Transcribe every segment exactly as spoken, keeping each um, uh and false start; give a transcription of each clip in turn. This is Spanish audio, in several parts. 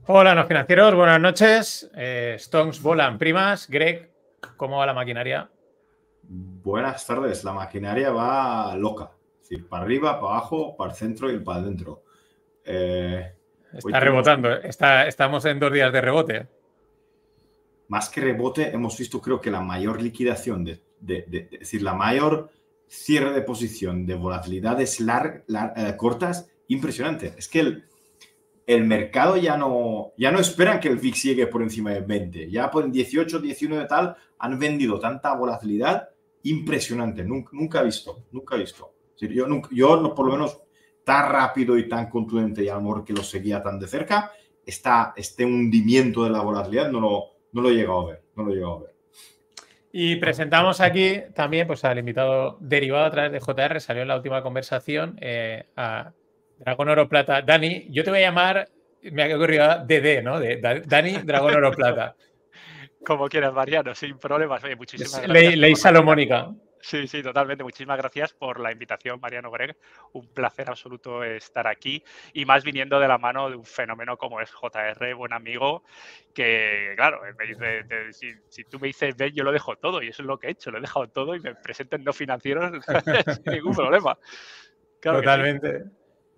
Hola, no financieros, buenas noches. Eh, Stonks volan primas. Greg, ¿cómo va la maquinaria? Buenas tardes, la maquinaria va loca. Es decir, para arriba, para abajo, para el centro y para adentro. Eh, hoy Está tenemos, rebotando, ¿eh? Está, estamos en dos días de rebote. más que rebote, hemos visto creo que la mayor liquidación, de, de, de, de es decir, la mayor cierre de posición de volatilidades lar, lar, eh, cortas, impresionante. Es que el, el mercado ya no, ya no esperan que el V I X llegue por encima de veinte. Ya por dieciocho, diecinueve tal, han vendido tanta volatilidad impresionante. Nunca, nunca he visto, nunca he visto. Es decir, yo, nunca, yo no, por lo menos tan rápido y tan contundente, y a lo mejor que lo seguía tan de cerca, está, este hundimiento de la volatilidad no lo, no lo he llegado a ver. No lo he llegado a ver. Y presentamos aquí también pues, al invitado derivado a través de J R, salió en la última conversación, eh, a Dragón Oro Plata. Dani, yo te voy a llamar, me ha ocurrido D D, ¿no? De Dani Dragón Oro Plata. Como quieras, Mariano, sin problemas. Oye, muchísimas Ley, gracias. ley por la salomónica. Sí, sí, totalmente. Muchísimas gracias por la invitación, Mariano Greg. Un placer absoluto estar aquí y más viniendo de la mano de un fenómeno como es J R, buen amigo, que, claro, me dice, te, si, si tú me dices, ven, yo lo dejo todo y eso es lo que he hecho, lo he dejado todo y me presento en no financieros sin ningún problema. Claro Totalmente. Que sí.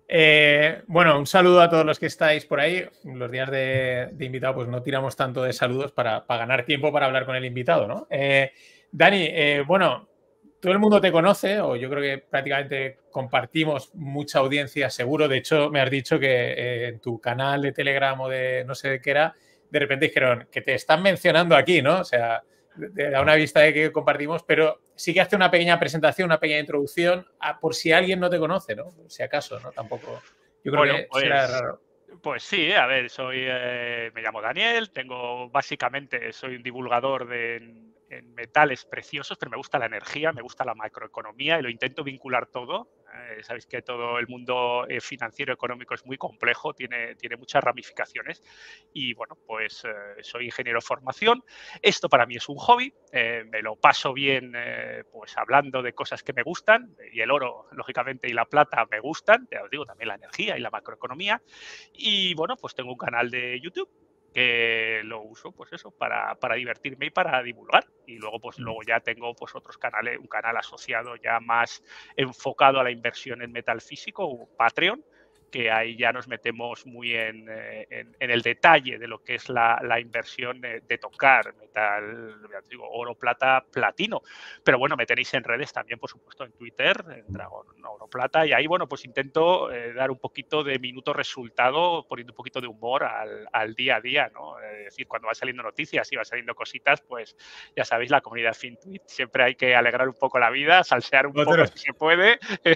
Eh, bueno, un saludo a todos los que estáis por ahí. Los días de, de invitado, pues no tiramos tanto de saludos para, para ganar tiempo para hablar con el invitado, ¿no? Eh, Dani, eh, bueno, todo el mundo te conoce, o yo creo que prácticamente compartimos mucha audiencia, seguro. De hecho, me has dicho que eh, en tu canal de Telegram o de no sé de qué era, de repente dijeron que te están mencionando aquí, ¿no? O sea, da una vista de que compartimos, pero sí que hace una pequeña presentación, una pequeña introducción, a, por si alguien no te conoce, ¿no? Por si acaso, ¿no? Tampoco. Yo creo Bueno, que será pues, raro. pues sí, a ver, soy, eh, me llamo Daniel, tengo básicamente, soy un divulgador de en, en metales preciosos, pero me gusta la energía, me gusta la macroeconomía y lo intento vincular todo. Eh, sabéis que todo el mundo eh, financiero económico es muy complejo, tiene, tiene muchas ramificaciones y bueno, pues eh, soy ingeniero de formación. Esto para mí es un hobby, eh, me lo paso bien eh, pues hablando de cosas que me gustan y el oro, lógicamente, y la plata me gustan, ya os digo, también la energía y la macroeconomía. Y bueno, pues tengo un canal de YouTube que lo uso, pues eso, para, para divertirme y para divulgar. Y luego, pues luego ya tengo pues otros canales, un canal asociado ya más enfocado a la inversión en metal físico, Patreon, que ahí ya nos metemos muy en, en, en el detalle de lo que es la, la inversión de, de tocar metal, ya digo, oro, plata, platino. Pero bueno, me tenéis en redes también, por supuesto, en Twitter, en Dragón Oro Plata, y ahí, bueno, pues intento eh, dar un poquito de minuto resultado, poniendo un poquito de humor al, al día a día, ¿no? Es decir, cuando van saliendo noticias y van saliendo cositas, pues ya sabéis, la comunidad FinTwit, siempre hay que alegrar un poco la vida, salsear un Otro, poco si se puede.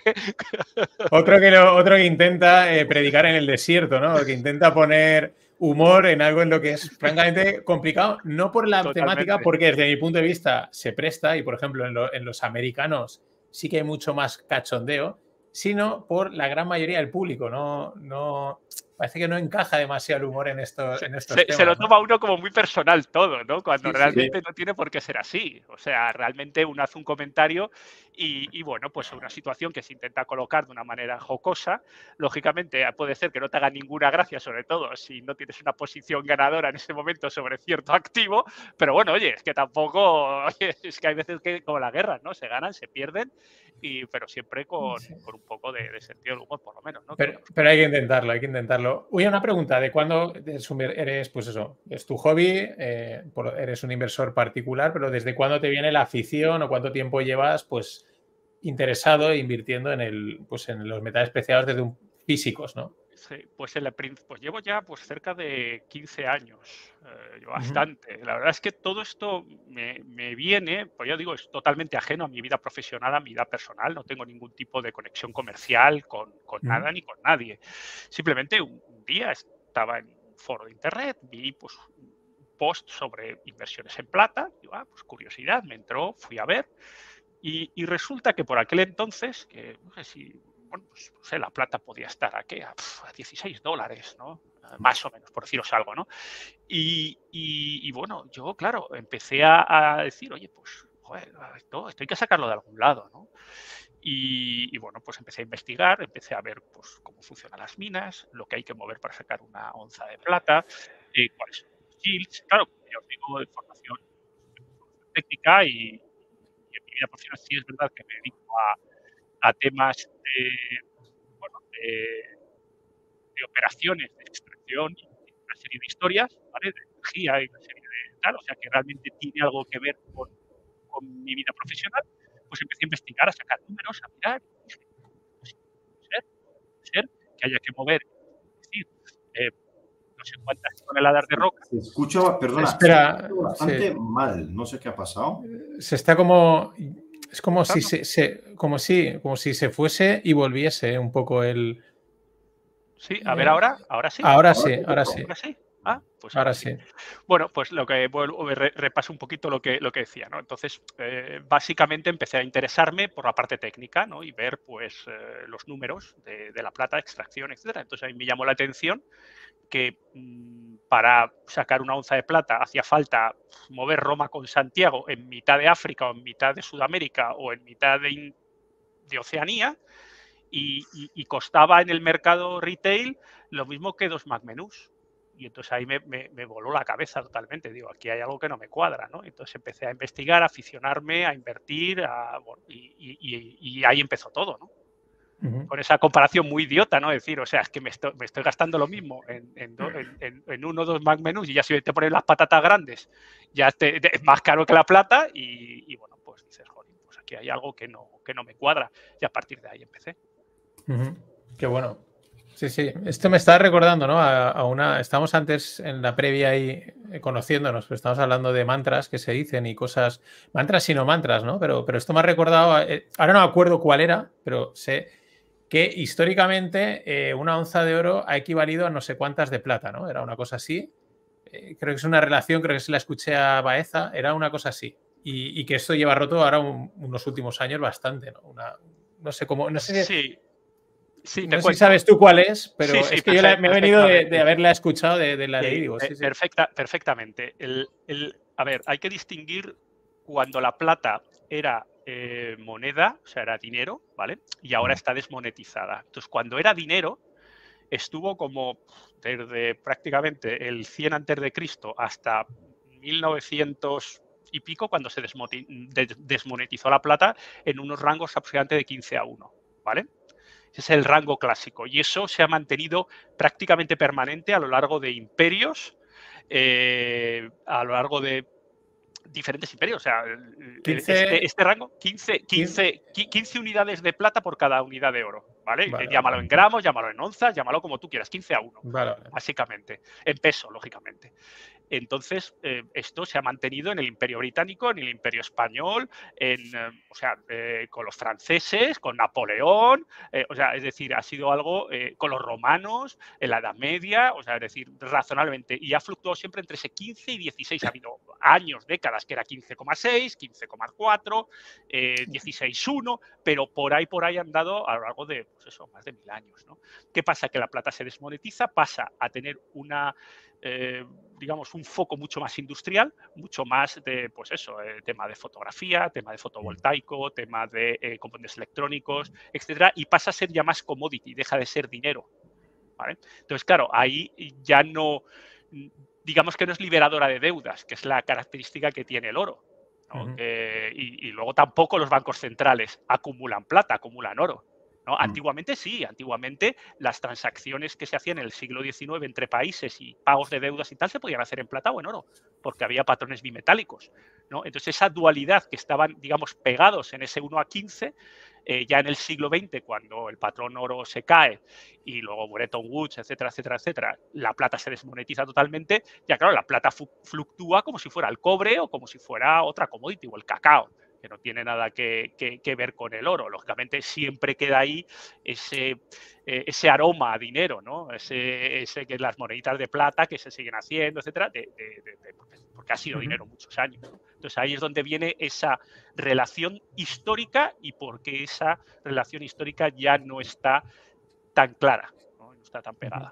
otro, que lo, otro que intenta eh, predicar en el desierto, ¿no? Que intenta poner humor en algo en lo que es francamente complicado, no por la temática, Totalmente. porque desde mi punto de vista se presta, y por ejemplo en, lo, en los americanos sí que hay mucho más cachondeo, sino por la gran mayoría del público, no, no parece que no encaja demasiado el humor en, esto, Se, en estos se, se temas, lo ¿no? toma uno como muy personal todo, ¿no? Cuando Sí, sí. realmente no tiene por qué ser así. O sea, realmente uno hace un comentario y, y, bueno, pues una situación que se intenta colocar de una manera jocosa, lógicamente puede ser que no te haga ninguna gracia, sobre todo si no tienes una posición ganadora en ese momento sobre cierto activo, pero bueno, oye, es que tampoco, oye, es que hay veces que como la guerra, ¿no? Se ganan, se pierden, y, pero siempre con, Sí. con un poco de, de sentido del humor, por lo menos, ¿no? Que Pero, no nos pero hay que podemos... intentarlo, hay que intentarlo. Oye, una pregunta, ¿de cuándo eres, pues eso, es tu hobby, eh, eres un inversor particular, pero ¿desde cuándo te viene la afición o cuánto tiempo llevas, pues, interesado e invirtiendo en el, pues, en los metales preciados desde un físicos, ¿no? Sí, pues, en la, pues llevo ya pues cerca de quince años, eh, Uh-huh. bastante. La verdad es que todo esto me, me, viene, pues ya digo, es totalmente ajeno a mi vida profesional, a mi vida personal. No tengo ningún tipo de conexión comercial con, con Uh-huh. nada ni con nadie. Simplemente un, un día estaba en un foro de internet, vi pues un post sobre inversiones en plata, digo, ah, pues curiosidad, me entró, fui a ver y, y resulta que por aquel entonces, que no sé si bueno, pues, no sé, la plata podía estar a, ¿qué? a, a dieciséis dólares, ¿no? Más o menos, por deciros algo, ¿no? Y, y, y bueno, yo, claro, empecé a, a decir, oye, pues, joder, esto, esto hay que sacarlo de algún lado, ¿no? Y, y, bueno, pues empecé a investigar, empecé a ver pues, cómo funcionan las minas, lo que hay que mover para sacar una onza de plata, eh, cuáles son los yields. Claro, yo os digo, de formación técnica y, y en mi vida profesional sí es verdad que me dedico a, a temas de, bueno, de, de operaciones de extracción y una serie de historias, ¿vale? De energía y una serie de tal, o sea que realmente tiene algo que ver con, con mi vida profesional. Pues empecé a investigar, a sacar números, a mirar, y dije, pues puede ser, puede ser que haya que mover, es decir, eh, no sé cuántas toneladas de roca. Se escucha, perdona, Espera, se escucha bastante sí. mal, no sé qué ha pasado. Se está como, es como Claro. si se, se, como si, como si se fuese y volviese un poco el. Sí, a ver ahora, ahora sí. Ahora Ahora sí, te ahora toco. sí. Ahora sí. Ah, pues Ahora ahora sí. sí. Bueno, pues lo que vuelvo, re- repaso un poquito lo que, lo que decía, ¿no? Entonces, eh, básicamente empecé a interesarme por la parte técnica, ¿no? Y ver, pues, eh, los números de, de la plata, extracción, etcétera. Entonces, ahí me llamó la atención que mmm, para sacar una onza de plata hacía falta mover Roma con Santiago en mitad de África o en mitad de Sudamérica o en mitad de, in- de Oceanía y, y- y costaba en el mercado retail lo mismo que dos McMenús. Y entonces ahí me, me- me voló la cabeza totalmente. Digo, aquí hay algo que no me cuadra, ¿no? Entonces empecé a investigar, a aficionarme, a invertir, a, bueno, y, y- y- y ahí empezó todo, ¿no? Ujú. Con esa comparación muy idiota, ¿no? Decir, o sea, es que me estoy, me estoy gastando lo mismo en, en, do- en- en- en uno o dos McMenús y ya si te ponen las patatas grandes, ya te- te- es más caro que la plata y, y bueno, pues dices, joder, pues aquí hay algo que no, que no me cuadra. Y a partir de ahí empecé. Ujú. Qué bueno. Sí, sí. Esto me está recordando, ¿no? A, a una. Estamos antes en la previa ahí eh, conociéndonos, pero estamos hablando de mantras que se dicen y cosas. Mantras y no mantras, ¿no? Pero, pero esto me ha recordado. a- eh, ahora no me acuerdo cuál era, pero sé que históricamente eh, una onza de oro ha equivalido a no sé cuántas de plata, ¿no? Era una cosa así. Eh, creo que es una relación, creo que se la escuché a Baeza, era una cosa así. Y, y que esto lleva roto ahora un- unos últimos años bastante, ¿no? Una, no sé cómo. No sé si. Sí, sí, te No sé si cuento. sabes tú cuál es, Sí, pero sí, es que yo la- perfe- me he venido de, de perfectamente. haberla escuchado, de, de la leí, Sí, digo, pe- sí, sí. perfecta, perfectamente. El, el- a ver, hay que distinguir cuando la plata era eh, moneda, o sea, era dinero, ¿vale? Y ahora está desmonetizada. Entonces, cuando era dinero, estuvo como desde prácticamente el cien antes de Cristo hasta mil novecientos y pico, cuando se desmoti- de- desmonetizó la plata en unos rangos aproximadamente de quince a uno, ¿vale? Ese es el rango clásico y eso se ha mantenido prácticamente permanente a lo largo de imperios, eh, a lo largo de diferentes imperios. O sea, este, quince, este rango, quince, quince. quince, quince unidades de plata por cada unidad de oro, ¿vale? Vale, vale, Llámalo en gramos, llámalo en onzas, llámalo como tú quieras, quince a uno, vale, vale. básicamente. En peso, lógicamente. Entonces, eh, esto se ha mantenido en el Imperio Británico, en el Imperio Español, en, eh, o sea, eh, con los franceses, con Napoleón, eh, o sea, es decir, ha sido algo eh, con los romanos, en la Edad Media, o sea, es decir, razonablemente, y ha fluctuado siempre entre ese quince y dieciséis. Ha habido años, décadas, que era quince coma seis, quince coma cuatro, eh, dieciséis coma uno, pero por ahí, por ahí han dado a lo largo de, pues eso, más de mil años, ¿no? ¿Qué pasa? Que la plata se desmonetiza, pasa a tener una eh, digamos, un foco mucho más industrial, mucho más de, pues eso, eh, tema de fotografía, tema de fotovoltaico, tema de eh, componentes electrónicos, etcétera, y pasa a ser ya más commodity, deja de ser dinero, ¿vale? Entonces, claro, ahí ya no, digamos que no es liberadora de deudas, que es la característica que tiene el oro, ¿no? Uh-huh. eh, y, y luego tampoco los bancos centrales acumulan plata, acumulan oro. ¿No? Antiguamente sí, antiguamente las transacciones que se hacían en el siglo diecinueve entre países y pagos de deudas y tal se podían hacer en plata o en oro, porque había patrones bimetálicos, ¿no? Entonces esa dualidad que estaban, digamos, pegados en ese uno a quince, eh, ya en el siglo veinte, cuando el patrón oro se cae y luego Bretton Woods, etcétera, etcétera, etcétera, la plata se desmonetiza totalmente, ya claro, la plata fluctúa como si fuera el cobre o como si fuera otra commodity o el cacao, que no tiene nada que, que, que, ver con el oro. Lógicamente siempre queda ahí ese, eh, ese aroma a dinero, ¿no? Ese, ese que las moneditas de plata que se siguen haciendo, etcétera, de, de, de, de, porque ha sido uh-huh. dinero muchos años, ¿no? Entonces ahí es donde viene esa relación histórica y por qué esa relación histórica ya no está tan clara, ¿no? No está tan pegada.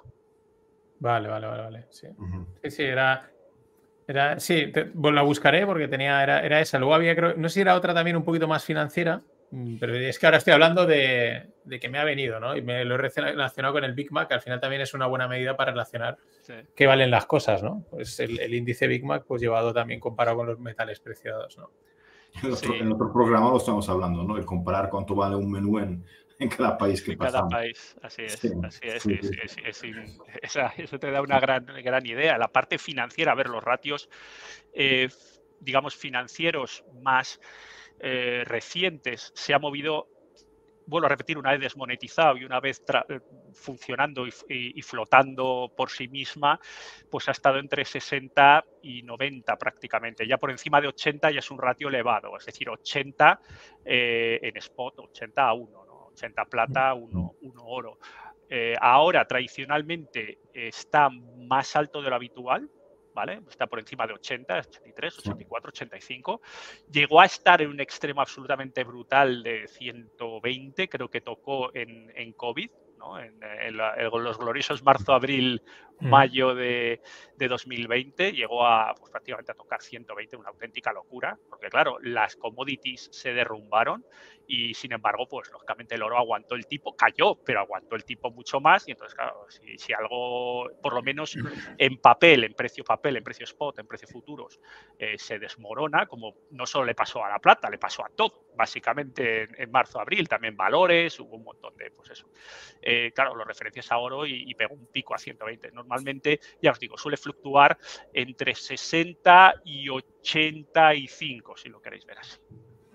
Vale, vale, vale, vale. Sí, uh-huh. sí, sí, era... Era, sí, te, bueno, la buscaré porque tenía, era, era esa. Luego había, creo, no sé si era otra también un poquito más financiera, Pero es que ahora estoy hablando de, de que me ha venido, ¿no? Y me lo he relacionado con el Big Mac, que al final también es una buena medida para relacionar sí. qué valen las cosas, ¿no? Pues el, el índice Big Mac, pues llevado también comparado con los metales preciados, ¿no? En otro, sí. en otro programa lo estamos hablando, ¿no? El comparar cuánto vale un menú en, en cada país que en pasamos. cada país, así es. Sí, así es, sí, sí, sí, es, es, es, esa, eso te da una gran, gran idea. La parte financiera, a ver, los ratios, eh, digamos, financieros más eh, recientes se ha movido, vuelvo a repetir, una vez desmonetizado y una vez funcionando y, y, y flotando por sí misma, pues ha estado entre sesenta y noventa prácticamente. Ya por encima de ochenta ya es un ratio elevado, es decir, ochenta eh, en spot, ochenta a uno, ¿no? ochenta plata, uno, uno oro. Eh, ahora, tradicionalmente, está más alto de lo habitual, ¿vale? Está por encima de ochenta, ochenta y tres, ochenta y cuatro, ochenta y cinco. Llegó a estar en un extremo absolutamente brutal de ciento veinte, creo que tocó en, en COVID, ¿no? En, en, la, en los gloriosos marzo, abril, mayo de, de dos mil veinte. Llegó a pues, prácticamente a tocar ciento veinte, una auténtica locura, porque claro, las commodities se derrumbaron y sin embargo, pues lógicamente el oro aguantó el tipo, cayó, pero aguantó el tipo mucho más y entonces, claro, si, si algo, por lo menos en papel, en precio papel, en precio spot, en precio futuros, eh, se desmorona, como no solo le pasó a la plata, le pasó a todo, básicamente en, en marzo, abril, también valores, hubo un montón de, pues eso. Eh, claro, lo referencias a oro y, y pegó un pico a ciento veinte. Normalmente, ya os digo, suele fluctuar entre sesenta y ochenta y cinco, si lo queréis ver así.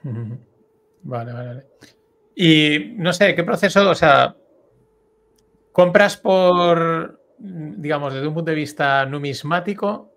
Vale, vale, vale. Y no sé, ¿qué proceso, o sea, compras por, digamos, desde un punto de vista numismático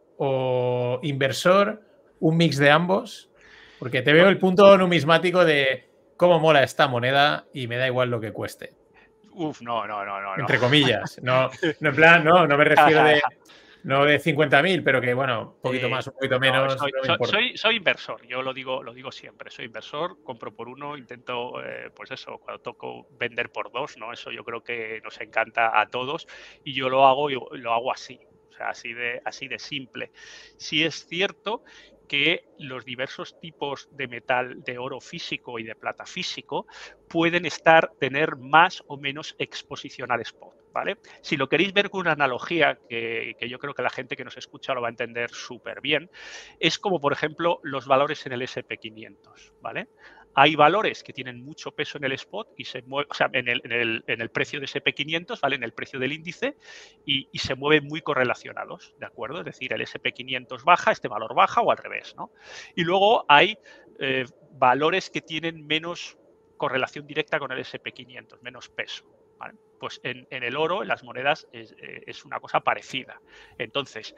o inversor, un mix de ambos? Porque te veo el punto numismático de cómo mola esta moneda y me da igual lo que cueste. Uf, no, no, no, no. Entre comillas. No, no en plan, no, no me refiero de... No de cincuenta mil, pero que, bueno, un poquito más, un poquito menos. No, soy, no me soy, soy inversor, yo lo digo, lo digo siempre, soy inversor, compro por uno, intento, eh, pues eso, cuando toco vender por dos, ¿no? Eso yo creo que nos encanta a todos y yo lo hago, yo lo hago así, o sea, así de, así de simple. Sí es cierto que los diversos tipos de metal, de oro físico y de plata físico, pueden estar, tener más o menos exposición al spot, ¿vale? Si lo queréis ver con una analogía, que, que yo creo que la gente que nos escucha lo va a entender súper bien, es como, por ejemplo, los valores en el ese and pe quinientos, ¿vale? Hay valores que tienen mucho peso en el spot y se mueven, o sea, en el, en el, en el precio de ese and pe quinientos, ¿vale? En el precio del índice y, y se mueven muy correlacionados, ¿de acuerdo? Es decir, el ese and pe quinientos baja, este valor baja o al revés, ¿no? Y luego hay eh, valores que tienen menos correlación directa con el ese and pe quinientos, menos peso, ¿vale? Pues en, en el oro, en las monedas, es, es una cosa parecida. Entonces,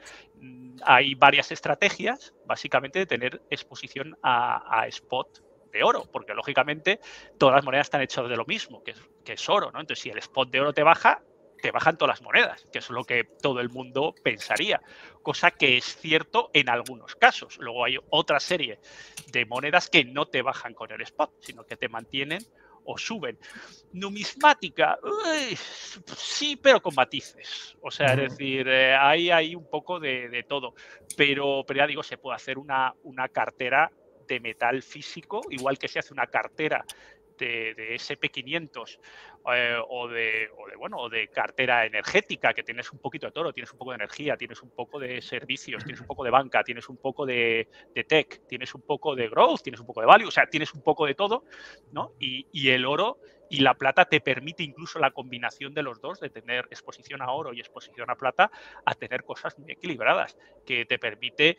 hay varias estrategias, básicamente, de tener exposición a, a spot de oro, porque lógicamente todas las monedas están hechas de lo mismo, que es, que es oro, ¿no? Entonces, si el spot de oro te baja, te bajan todas las monedas, que es lo que todo el mundo pensaría, cosa que es cierto en algunos casos. Luego hay otra serie de monedas que no te bajan con el spot, sino que te mantienen o suben. Numismática, uy, sí, pero con matices. O sea, uh-huh. es decir, eh, hay, hay un poco de, de todo, pero, pero ya digo, se puede hacer una, una cartera de metal físico, igual que se hace una cartera de, de ese and pe quinientos eh, o, de, o, de, bueno, o de cartera energética, que tienes un poquito de todo, tienes un poco de energía, tienes un poco de servicios, tienes un poco de banca, tienes un poco de, de tech, tienes un poco de growth, tienes un poco de value, o sea, tienes un poco de todo, ¿no? Y, y el oro y la plata te permite incluso la combinación de los dos, de tener exposición a oro y exposición a plata, a tener cosas muy equilibradas, que te permite,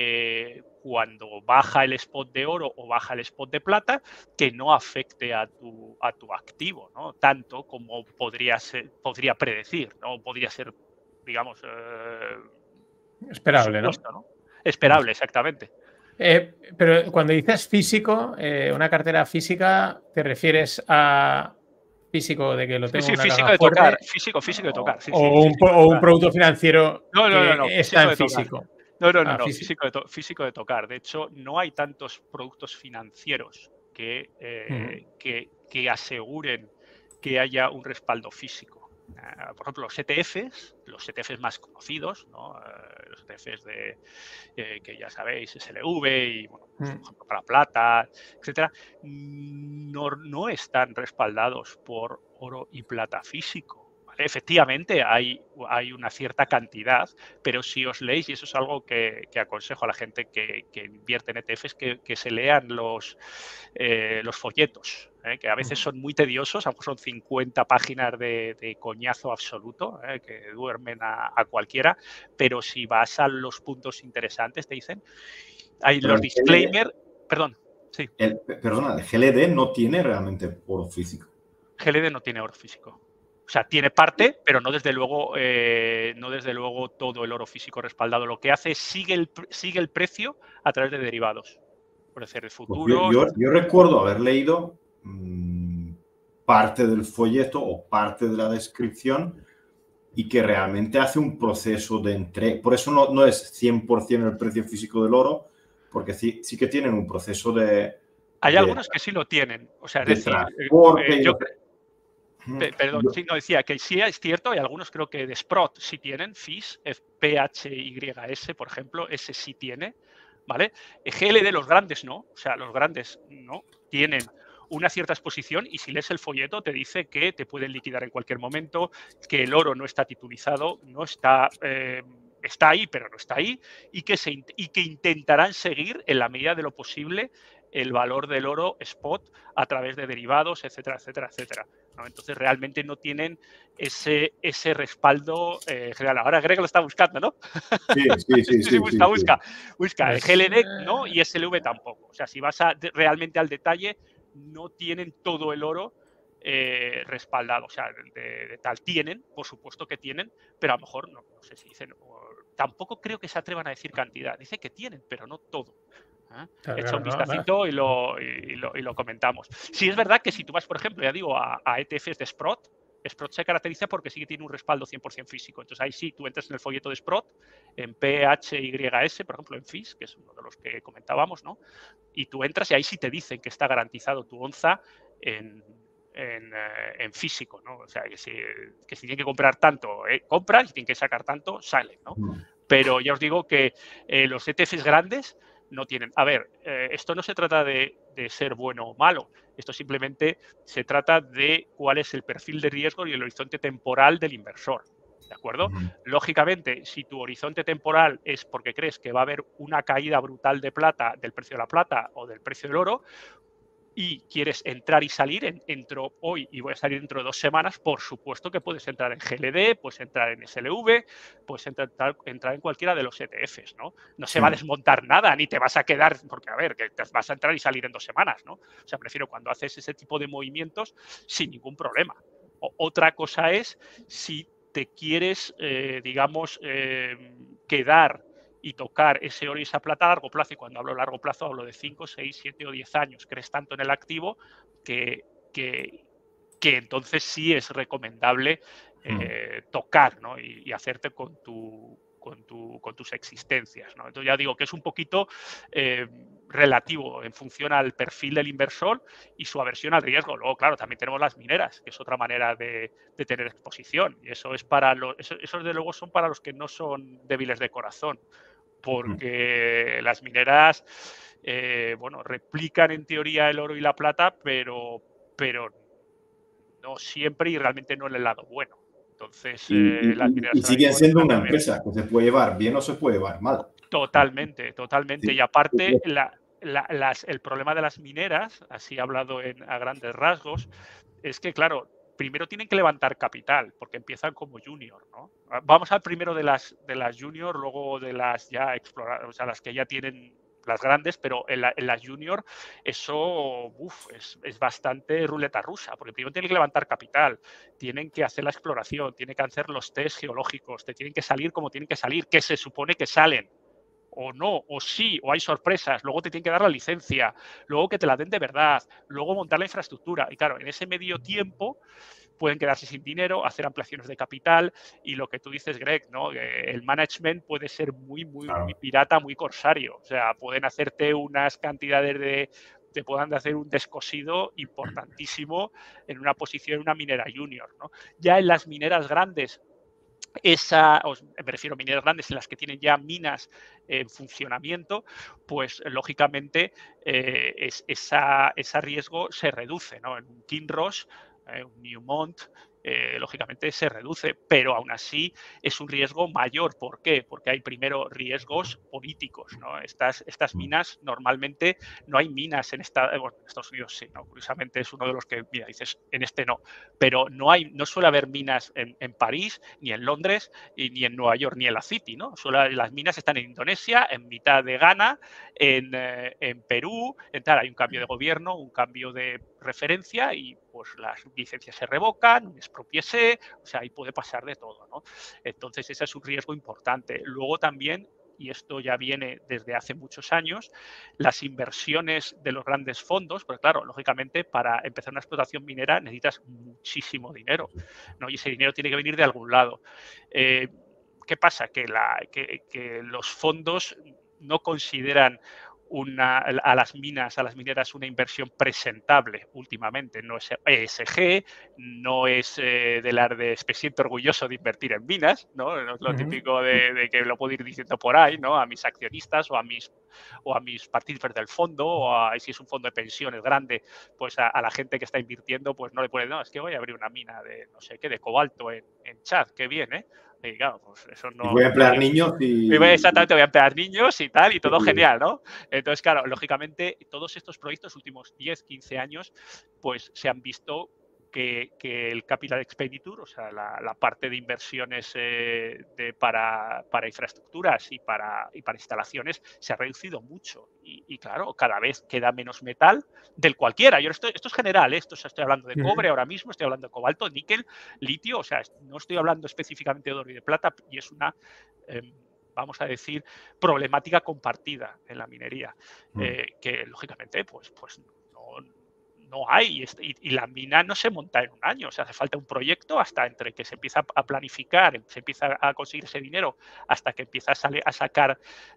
eh, cuando baja el spot de oro o baja el spot de plata, que no afecte a tu, a tu activo, ¿no? Tanto como podría, ser, podría predecir, ¿no? Podría ser, digamos... Eh, esperable, supuesto, ¿no? ¿no? Esperable, exactamente. Eh, pero cuando dices físico, eh, una cartera física, ¿te refieres a físico de que lo tengo sí, sí, en una físico caja de fuerte, tocar, físico, físico de tocar. Sí, o, sí, un, físico de o tocar. un producto financiero no, no, que no, no, está en físico físico? No, no, no, ah, no físico. Físico, de to físico de tocar. De hecho, no hay tantos productos financieros que, eh, uh-huh. que, que aseguren que haya un respaldo físico. Uh, por ejemplo, los E T Fs, los E T Fs más conocidos, ¿no? Uh, los E T Fs de, eh, que ya sabéis, S L V y, bueno, pues, por ejemplo, para plata, etcétera, no, no están respaldados por oro y plata físico. ¿Vale? Efectivamente, hay, hay una cierta cantidad, pero si os leéis, y eso es algo que, que aconsejo a la gente que, que invierte en E T Fs, que, que se lean los, eh, los folletos. ¿Eh? Que a veces son muy tediosos, a lo mejor son cincuenta páginas de, de coñazo absoluto, ¿eh? Que duermen a, a cualquiera, pero si vas a los puntos interesantes, te dicen, hay Pero los disclaimers, perdón, sí. El, perdona, el G L D no tiene realmente oro físico. G L D no tiene oro físico. O sea, tiene parte, pero no desde luego, eh, no desde luego todo el oro físico respaldado. Lo que hace es sigue el, sigue el precio a través de derivados. Por decir, el futuro. Pues yo, yo, yo recuerdo haber leído mmm, parte del folleto o parte de la descripción y que realmente hace un proceso de entrega. Por eso no, no es cien por ciento el precio físico del oro, porque sí, sí que tienen un proceso de... Hay de, algunos que sí lo tienen. O sea, es de decir, transporte. eh, yo, y... perdón, sí, no decía que sí es cierto, y algunos creo que de Sprott sí tienen, F I S, P H Y S, por ejemplo, ese sí tiene, ¿vale? G L D, los grandes no, o sea, los grandes no, tienen una cierta exposición y si lees el folleto te dice que te pueden liquidar en cualquier momento, que el oro no está titulizado, no está, eh, está ahí, pero no está ahí, y que, se, y que intentarán seguir en la medida de lo posible el valor del oro spot a través de derivados, etcétera, etcétera, etcétera. ¿No? Entonces realmente no tienen ese, ese respaldo eh, general. Ahora Greg lo está buscando, ¿no? Sí, sí, sí. sí, busca, sí, busca, sí. busca. Pues, G L D no y S L V tampoco. O sea, si vas a, de, realmente al detalle, no tienen todo el oro eh, respaldado. O sea, de, de tal. Tienen, por supuesto que tienen, pero a lo mejor no, no sé si dicen. O, tampoco creo que se atrevan a decir cantidad. Dice que tienen, pero no todo. ¿Eh? claro, Echa claro, un no, vistacito no. y, lo, y, lo, y lo comentamos. Sí, es verdad que si tú vas, por ejemplo, ya digo, a, a E T Fs de Sprott, Sprott se caracteriza porque sí que tiene un respaldo cien por ciento físico. Entonces ahí sí, tú entras en el folleto de Sprott, en P H Y S, por ejemplo, en F I S, que es uno de los que comentábamos, ¿no? Y tú entras y ahí sí te dicen que está garantizado tu onza en, en, eh, en físico, ¿no? O sea, que si, que si tienen que comprar tanto, eh, compran, si tienen que sacar tanto, salen, ¿no? Mm. Pero ya os digo que eh, los E T Fs grandes no tienen. A ver, eh, esto no se trata de, de ser bueno o malo, esto simplemente se trata de cuál es el perfil de riesgo y el horizonte temporal del inversor. ¿De acuerdo? Uh-huh. Lógicamente, si tu horizonte temporal es porque crees que va a haber una caída brutal de plata, del precio de la plata o del precio del oro, y quieres entrar y salir, en, entro hoy y voy a salir dentro de dos semanas, por supuesto que puedes entrar en G L D, puedes entrar en S L V, puedes entrar, entrar en cualquiera de los E T Fs, ¿no? No se sí. va a desmontar nada, ni te vas a quedar, porque a ver, que te vas a entrar y salir en dos semanas, ¿no? O sea, prefiero cuando haces ese tipo de movimientos sin ningún problema. O, otra cosa es si te quieres, eh, digamos, eh, quedar y tocar ese oro y esa plata a largo plazo. Y cuando hablo de largo plazo hablo de cinco, seis, siete o diez años. Crees tanto en el activo que, que, que entonces sí es recomendable eh, tocar, ¿no? y, y hacerte con, tu, con, tu, con tus existencias, ¿no? Entonces ya digo que es un poquito eh, relativo en función al perfil del inversor y su aversión al riesgo. Luego, claro, también tenemos las mineras, que es otra manera de, de tener exposición. Y eso es para los, eso, esos de luego son para los que no son débiles de corazón. Porque mm. las mineras, eh, bueno, replican en teoría el oro y la plata, pero, pero no siempre y realmente no en el lado bueno. Entonces, y, eh, y, las mineras y siguen mismo siendo una empresa bien. que se puede llevar bien o se puede llevar mal. Totalmente, totalmente. Sí. Y aparte, la, la, las, el problema de las mineras, así hablado en, a grandes rasgos, es que, claro, primero tienen que levantar capital, porque empiezan como junior, ¿no? Vamos al primero de las, de las junior, luego de las ya exploradas, o sea, las que ya tienen las grandes, pero en, la, en las junior eso uf, es, es bastante ruleta rusa, porque primero tienen que levantar capital, tienen que hacer la exploración, tienen que hacer los test geológicos, te tienen que salir como tienen que salir, que se supone que salen. O no, o sí, o hay sorpresas, luego te tienen que dar la licencia, luego que te la den de verdad, luego montar la infraestructura. Y claro, en ese medio tiempo pueden quedarse sin dinero, hacer ampliaciones de capital y lo que tú dices, Greg, ¿no? El management puede ser muy, muy, claro. muy pirata, muy corsario. O sea, pueden hacerte unas cantidades de, te puedan hacer un descosido importantísimo en una posición en una minera junior, ¿no? Ya en las mineras grandes, esa, os, me refiero a mineras grandes en las que tienen ya minas en funcionamiento, pues lógicamente eh, es, esa, ese riesgo se reduce, ¿no? En un Kinross, eh, un Newmont, eh, lógicamente se reduce, pero aún así es un riesgo mayor. ¿Por qué? Porque hay primero riesgos políticos, ¿no? Estas, estas minas, normalmente no hay minas en, esta, bueno, en Estados Unidos, sí, ¿no? Curiosamente es uno de los que, mira, dices, en este no, pero no, hay, no suele haber minas en, en París, ni en Londres, y, ni en Nueva York, ni en la City, ¿no? Suele, las minas están en Indonesia, en mitad de Ghana, en, eh, en Perú, en tal, hay un cambio de gobierno, un cambio de referencia y pues las licencias se revocan, un expropiese, o sea, ahí puede pasar de todo, ¿no? Entonces ese es un riesgo importante. Luego también, y esto ya viene desde hace muchos años, las inversiones de los grandes fondos, porque claro, lógicamente para empezar una explotación minera necesitas muchísimo dinero, ¿no? Y ese dinero tiene que venir de algún lado. Eh, ¿Qué pasa? Que, la, que, que los fondos no consideran una, a las minas, a las mineras, una inversión presentable últimamente. No es E S G, no es eh, de la de me siento orgulloso de invertir en minas, ¿no? No es lo uh-huh. típico de, de que lo puedo ir diciendo por ahí, ¿no? A mis accionistas o a mis, o a mis partícipes del fondo, o a, si es un fondo de pensiones grande, pues a, a la gente que está invirtiendo, pues no le puede, no, es que voy a abrir una mina de, no sé qué, de cobalto en, en Chad, qué bien, ¿eh? Y claro, pues eso no. Y voy a emplear no, niños y. Exactamente, voy a emplear niños y tal, y todo sí. genial, ¿no? Entonces, claro, lógicamente, todos estos proyectos, últimos diez, quince años, pues se han visto que, que el capital expenditure, o sea, la, la parte de inversiones eh, de, para, para infraestructuras y para, y para instalaciones, se ha reducido mucho. Y, y, claro, cada vez queda menos metal del cualquiera. Yo estoy, esto es general, ¿eh? Esto, o sea, estoy hablando de cobre ahora mismo, estoy hablando de cobalto, níquel, litio, o sea, no estoy hablando específicamente de oro y de plata, y es una, eh, vamos a decir, problemática compartida en la minería, mm. eh, que lógicamente, pues, pues no, no hay, y, y la mina no se monta en un año, o sea, hace falta un proyecto hasta entre que se empieza a planificar, se empieza a conseguir ese dinero, hasta que empieza a, salir, a sacar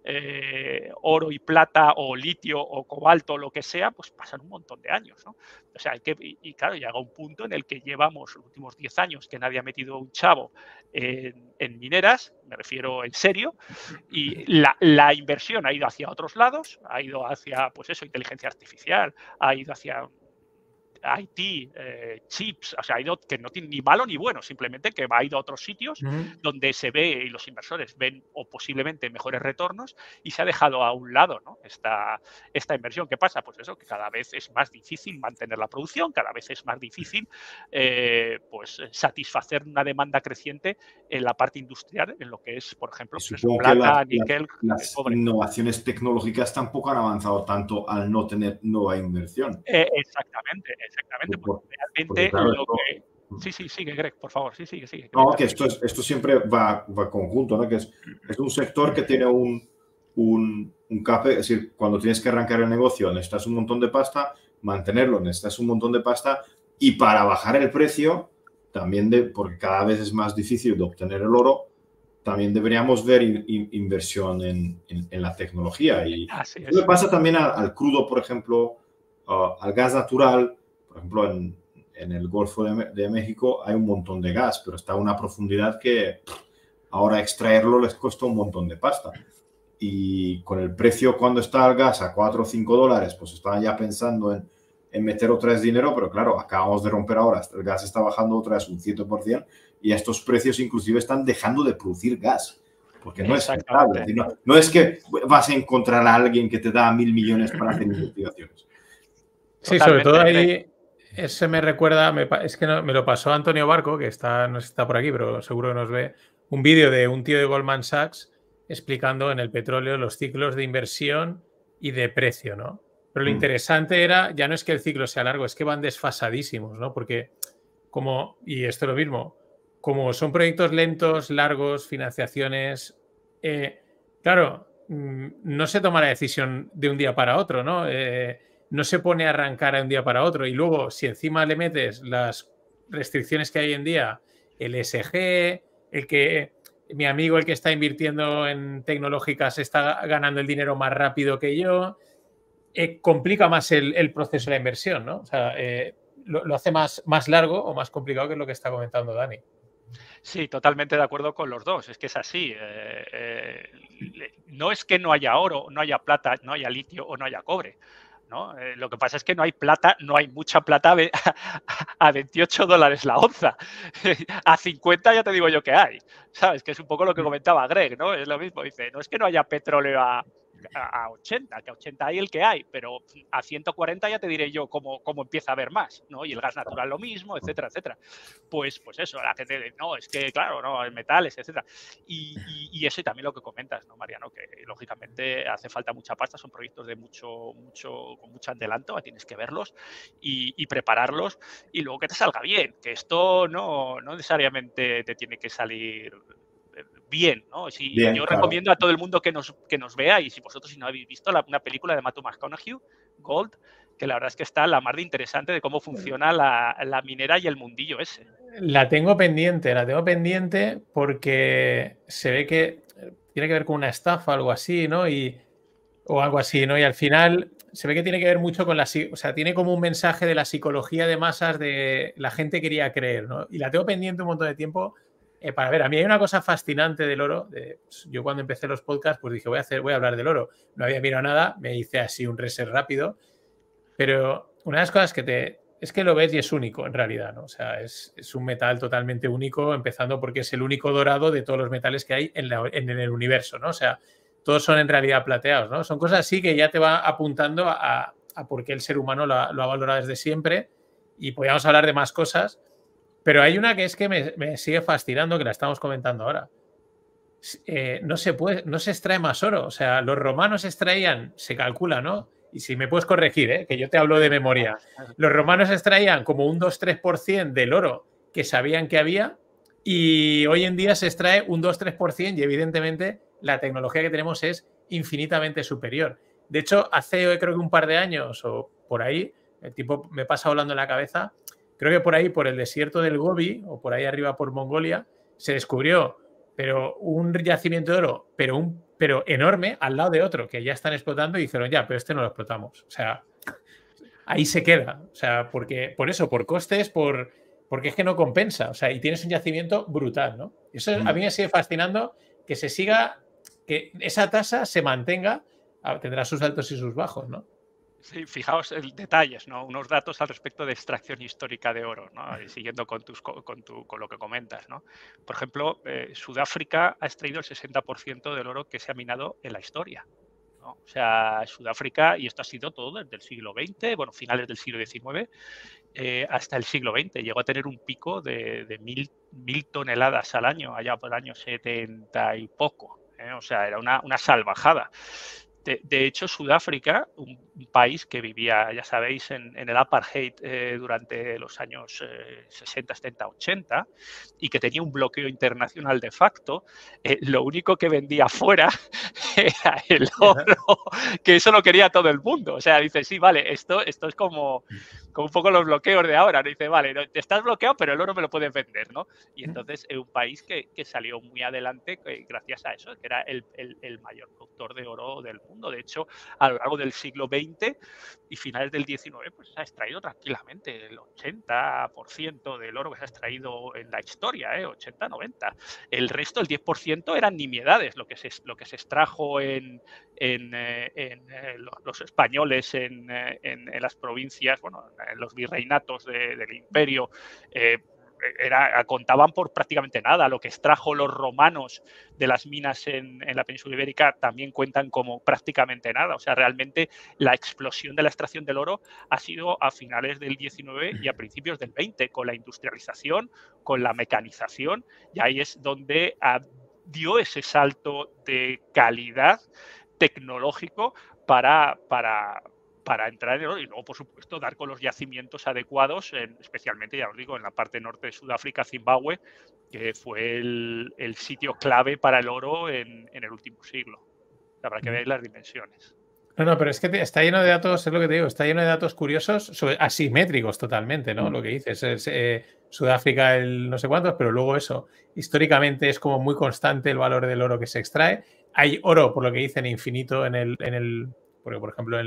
eh, oro y plata o litio o cobalto o lo que sea, pues pasan un montón de años, ¿no? O sea, hay que, y, y claro, llega un punto en el que llevamos los últimos diez años que nadie ha metido un chavo en, en mineras, me refiero en serio, y la, la inversión ha ido hacia otros lados, ha ido hacia, pues eso, inteligencia artificial, ha ido hacia I T, eh, chips, o sea, ha ido, que no tiene ni malo ni bueno, simplemente que ha ido a otros sitios uh-huh. donde se ve y los inversores ven o posiblemente mejores retornos y se ha dejado a un lado, ¿no? esta, esta inversión. ¿Qué pasa? Pues eso, que cada vez es más difícil mantener la producción, cada vez es más difícil eh, pues satisfacer una demanda creciente en la parte industrial, en lo que es, por ejemplo, pues eso, plata, las, níquel, las cobre. Innovaciones tecnológicas tampoco han avanzado tanto al no tener nueva inversión. Eh, exactamente, exactamente. Por, porque realmente claro, lo que... Sí, sí, sigue, Greg, por favor. Sí, sigue, sigue. No, que esto, es, esto siempre va, va conjunto, ¿no? Que es, es un sector que tiene un, un, un cape, es decir, cuando tienes que arrancar el negocio necesitas un montón de pasta, mantenerlo necesitas un montón de pasta y para bajar el precio, también de, porque cada vez es más difícil de obtener el oro, también deberíamos ver in, in, inversión en, en, en la tecnología. Y Así es. Eso le pasa también al, al crudo, por ejemplo, uh, al gas natural, por ejemplo, en, en el Golfo de, de México hay un montón de gas, pero está a una profundidad que pff, ahora extraerlo les cuesta un montón de pasta. Y con el precio cuando está el gas a cuatro o cinco dólares, pues estaban ya pensando en, en meter otra vez dinero, pero claro, acabamos de romper ahora, el gas está bajando otra vez un cien por ciento y a estos precios inclusive están dejando de producir gas, porque no es rentable. No, no es que vas a encontrar a alguien que te da mil millones para hacer investigaciones. Sí, sobre todo ahí, ese me recuerda, me, es que no, me lo pasó Antonio Barco, que está, no está por aquí, pero seguro que nos ve, un vídeo de un tío de Goldman Sachs explicando en el petróleo los ciclos de inversión y de precio, ¿no? Pero lo mm. interesante era, ya no es que el ciclo sea largo, es que van desfasadísimos, ¿no? Porque como, y esto es lo mismo, como son proyectos lentos, largos, financiaciones, eh, claro, no se toma la decisión de un día para otro, ¿no? Eh, no se pone a arrancar de un día para otro y luego si encima le metes las restricciones que hay hoy en día, el E S G, el que mi amigo, el que está invirtiendo en tecnológicas, está ganando el dinero más rápido que yo, eh, complica más el, el proceso de la inversión, ¿no? O sea, eh, lo, lo hace más, más largo o más complicado, que es lo que está comentando Dani. Sí, totalmente de acuerdo con los dos. Es que es así. Eh, eh, no es que no haya oro, no haya plata, no haya litio o no haya cobre. ¿no? Eh, lo que pasa es que no hay plata, no hay mucha plata a veintiocho dólares la onza. A cincuenta ya te digo yo que hay. ¿Sabes? Que es un poco lo que comentaba Greg, ¿no? Es lo mismo. Dice, no es que no haya petróleo a, a ochenta, que a ochenta hay el que hay, pero a ciento cuarenta ya te diré yo cómo, cómo empieza a haber más, ¿no? Y el gas natural lo mismo, etcétera, etcétera. Pues, pues eso, la gente dice, no, es que, claro, no, metales, etcétera. Y, y, y eso y también lo que comentas, ¿no, Mariano? Que lógicamente hace falta mucha pasta, son proyectos de mucho, mucho, con mucho adelanto, tienes que verlos y, y prepararlos y luego que te salga bien, que esto no, no necesariamente te tiene que salir bien, ¿no? Si bien, yo claro. recomiendo a todo el mundo que nos, que nos vea, y si vosotros si no habéis visto la, una película de Matthew McConaughey, Gold, que la verdad es que está la más de interesante de cómo funciona la, la minera y el mundillo ese. La tengo pendiente, la tengo pendiente porque se ve que tiene que ver con una estafa o algo así, ¿no? Y, o algo así, ¿no? Y al final se ve que tiene que ver mucho con la... O sea, tiene como un mensaje de la psicología de masas de la gente quería creer, ¿no? Y la tengo pendiente un montón de tiempo eh, para ver. A mí hay una cosa fascinante del oro. De, pues, yo cuando empecé los podcasts, pues dije, voy a, hacer, voy a hablar del oro. No había mirado nada, me hice así un reset rápido. Pero una de las cosas que te... es que lo ves y es único en realidad, ¿no? O sea, es, es un metal totalmente único, empezando porque es el único dorado de todos los metales que hay en, la, en el universo, ¿no? O sea, todos son en realidad plateados, ¿no? Son cosas así que ya te va apuntando a, a por qué el ser humano lo ha, lo ha valorado desde siempre, y podríamos hablar de más cosas, pero hay una que es que me, me sigue fascinando, que la estamos comentando ahora. Eh, no se puede, no se extrae más oro. O sea, los romanos extraían, se calcula, ¿no? Y si me puedes corregir, ¿eh? Que yo te hablo de memoria. Los romanos extraían como un dos tres por ciento del oro que sabían que había, y hoy en día se extrae un dos tres por ciento, y evidentemente la tecnología que tenemos es infinitamente superior. De hecho, hace creo que un par de años o por ahí, el tipo me pasa volando en la cabeza, creo que por ahí, por el desierto del Gobi o por ahí arriba por Mongolia, se descubrió pero un yacimiento de oro, pero, un, pero enorme, al lado de otro que ya están explotando, y dijeron, ya, pero este no lo explotamos. O sea, ahí se queda. O sea, porque, por eso, por costes, por, porque es que no compensa. O sea, y tienes un yacimiento brutal, ¿no? Eso a mí me sigue fascinando, que se siga, que esa tasa se mantenga, tendrá sus altos y sus bajos, ¿no? Sí, fijaos en detalles, ¿no? Unos datos al respecto de extracción histórica de oro, ¿no? Y siguiendo con, tus, con, tu, con lo que comentas, ¿no? Por ejemplo, eh, Sudáfrica ha extraído el sesenta por ciento del oro que se ha minado en la historia, ¿no? O sea, Sudáfrica, y esto ha sido todo desde el siglo veinte, bueno, finales del siglo diecinueve, eh, hasta el siglo veinte. Llegó a tener un pico de, de mil, mil toneladas al año, allá por el año setenta y poco, ¿eh? O sea, era una, una salvajada. De, de hecho, Sudáfrica, un, un país que vivía, ya sabéis, en, en el apartheid eh, durante los años eh, sesenta, setenta, ochenta, y que tenía un bloqueo internacional de facto, eh, lo único que vendía fuera era el oro, que eso lo quería todo el mundo. O sea, dice, sí, vale, esto, esto es como, como un poco los bloqueos de ahora. Dice, vale, no, te estás bloqueado, pero el oro me lo puedes vender, ¿no? Y entonces es un país que, que salió muy adelante eh, gracias a eso, que era el, el, el mayor productor de oro del mundo. De hecho, a lo largo del siglo veinte y finales del diecinueve, pues se ha extraído tranquilamente el ochenta por ciento del oro que se ha extraído en la historia, ¿eh? ochenta, noventa. El resto, el diez por ciento, eran nimiedades, lo que se, lo que se extrajo en, en, eh, en eh, los españoles en, eh, en, en las provincias, bueno, en los virreinatos de, del imperio, eh, Era, contaban por prácticamente nada. Lo que extrajo los romanos de las minas en, en la península ibérica también cuentan como prácticamente nada. O sea, realmente la explosión de la extracción del oro ha sido a finales del diecinueve y a principios del veinte, con la industrialización, con la mecanización, y ahí es donde dio ese salto de calidad tecnológico para... para para entrar en oro y luego, por supuesto, dar con los yacimientos adecuados, en, especialmente, ya os digo, en la parte norte de Sudáfrica, Zimbabue, que fue el, el sitio clave para el oro en, en el último siglo. O sea, para que veáis las dimensiones. No, no, pero es que te, está lleno de datos, es lo que te digo, está lleno de datos curiosos, sobre, asimétricos totalmente, ¿no? Mm. Lo que dices, es eh, Sudáfrica el no sé cuántos, pero luego eso, históricamente es como muy constante el valor del oro que se extrae. Hay oro, por lo que dicen, infinito en el, en el porque por ejemplo, el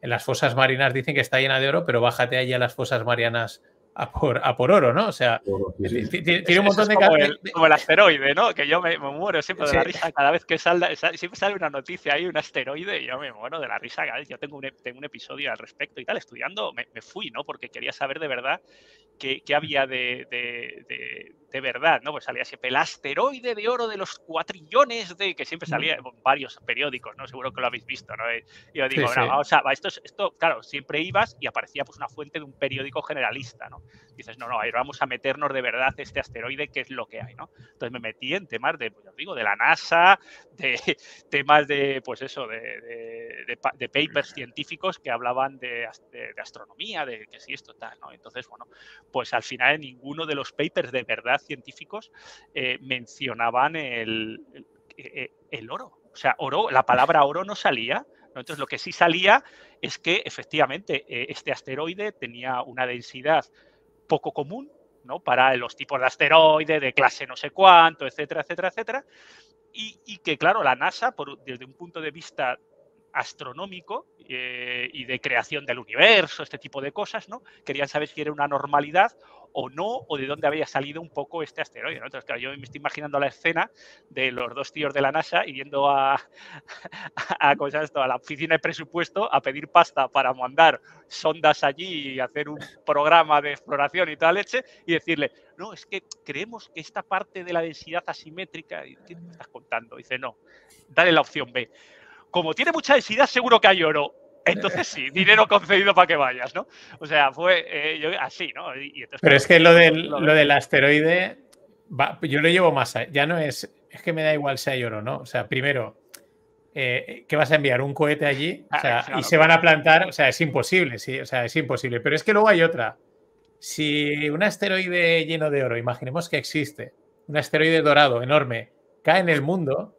en las fosas marinas dicen que está llena de oro, pero bájate allí a las fosas marianas a por, a por oro, ¿no? O sea, Sí, sí. tiene un montón es de... Como el, como el asteroide, ¿no? Que yo me, me muero siempre de Sí. la risa cada vez que salga, siempre sale una noticia ahí, un asteroide, y yo me muero de la risa cada vez. Yo tengo un, tengo un episodio al respecto y tal, estudiando, me, me fui, ¿no? Porque quería saber de verdad qué, qué había de, de, de, de verdad, ¿no? Pues salía siempre el asteroide de oro de los cuatrillones de... que siempre salía en varios periódicos, ¿no? Seguro que lo habéis visto, ¿no? Y yo digo, Sí, bueno, sí. vamos a... Esto, esto, claro, siempre ibas y aparecía pues una fuente de un periódico generalista, ¿no? Dices, no, no, a ver, vamos a meternos de verdad este asteroide, que es lo que hay, ¿no? Entonces me metí en temas de, pues, digo, de la NASA, de temas de, pues eso, de, de, de, de papers científicos que hablaban de, de, de astronomía, de que si esto tal, ¿no? Entonces, bueno, pues al final ninguno de los papers de verdad científicos eh, mencionaban el, el, el oro. O sea, oro, la palabra oro no salía, ¿no? Entonces, lo que sí salía es que efectivamente eh, este asteroide tenía una densidad poco común, ¿no? Para los tipos de asteroide, de clase no sé cuánto, etcétera, etcétera, etcétera. Y, y que, claro, la NASA, por, desde un punto de vista astronómico eh, y de creación del universo, este tipo de cosas, ¿no? Querían saber si era una normalidad o no, o de dónde había salido un poco este asteroide, ¿no? Entonces, claro, yo me estoy imaginando la escena de los dos tíos de la NASA yendo a, a, a, ¿cómo se llama esto? A la oficina de presupuesto a pedir pasta para mandar sondas allí y hacer un programa de exploración y toda leche, y decirle, no, es que creemos que esta parte de la densidad asimétrica, ¿qué me estás contando? Dice, no, dale la opción B. Como tiene mucha densidad, seguro que hay oro. Entonces sí, dinero concedido para que vayas, ¿no? O sea, fue eh, yo, así, ¿no? Y, y entonces, Pero claro, es que lo del, lo lo del asteroide, va, yo lo llevo más allá. Ya no es, es que me da igual si hay oro, ¿no? O sea, primero, eh, ¿qué vas a enviar? ¿Un cohete allí? O sea, y se van a plantar, o sea, es imposible, sí, o sea, es imposible. Pero es que luego hay otra. Si un asteroide lleno de oro, imaginemos que existe, un asteroide dorado enorme, cae en el mundo,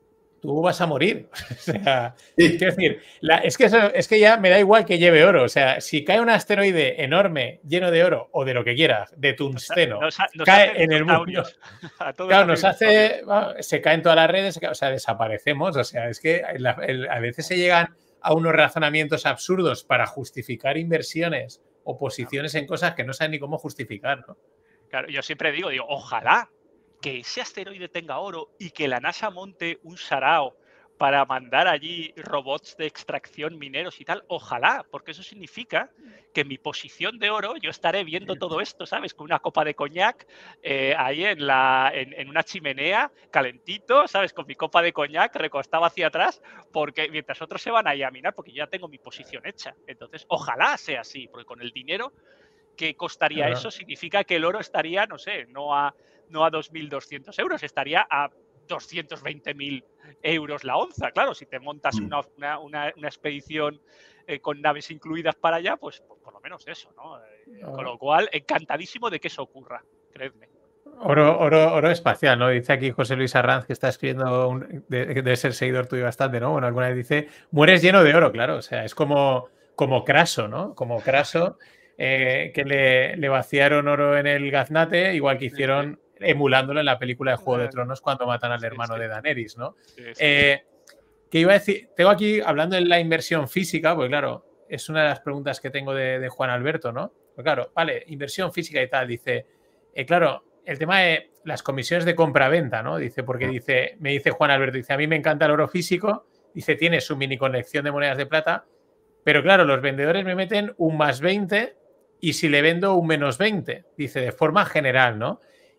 tú vas a morir. O sea, Sí. quiero decir, la, es, que eso, es que ya me da igual que lleve oro. O sea, si cae un asteroide enorme, lleno de oro o de lo que quieras, de tungsteno, nos, nos cae en el mundo. Claro, nos hace. Bueno, se caen todas las redes, o sea, desaparecemos. O sea, es que la, el, a veces se llegan a unos razonamientos absurdos para justificar inversiones o posiciones en cosas que no saben ni cómo justificar, ¿no? Claro, yo siempre digo, digo, ojalá que ese asteroide tenga oro y que la NASA monte un sarao para mandar allí robots de extracción mineros y tal, ojalá, porque eso significa que en mi posición de oro yo estaré viendo todo esto, ¿sabes? Con una copa de coñac eh, ahí en, la, en, en una chimenea, calentito, ¿sabes? Con mi copa de coñac recostado hacia atrás, porque mientras otros se van ahí a minar, porque yo ya tengo mi posición hecha. Entonces, ojalá sea así, porque con el dinero que costaría Claro. eso significa que el oro estaría, no sé, no a, no a dos mil doscientos euros, estaría a doscientos veinte mil euros la onza. Claro, si te montas una, una, una, una expedición eh, con naves incluidas para allá, pues, pues por lo menos eso, ¿no? Eh, con lo cual, encantadísimo de que eso ocurra, creedme. Oro, oro, oro espacial, ¿no? Dice aquí José Luis Arranz, que está escribiendo, un, de, de ser seguidor tuyo bastante, ¿no? Bueno, alguna vez dice, mueres lleno de oro, claro. O sea, es como, como Craso, ¿no? Como Craso, eh, que le, le vaciaron oro en el gaznate, igual que hicieron sí, sí. emulándolo en la película de Juego de Tronos cuando matan al sí, hermano sí. de Daenerys, ¿no? Sí, sí, eh, sí. Que iba a decir, tengo aquí, hablando de la inversión física, pues claro, es una de las preguntas que tengo de, de Juan Alberto, ¿no? Pues claro, vale, inversión física y tal, dice, eh, claro, el tema de las comisiones de compra-venta, ¿no? Dice, porque dice, me dice Juan Alberto, dice, a mí me encanta el oro físico, dice, tiene su mini colección de monedas de plata, pero claro, los vendedores me meten un más veinte y si le vendo un menos veinte, dice, de forma general, ¿no?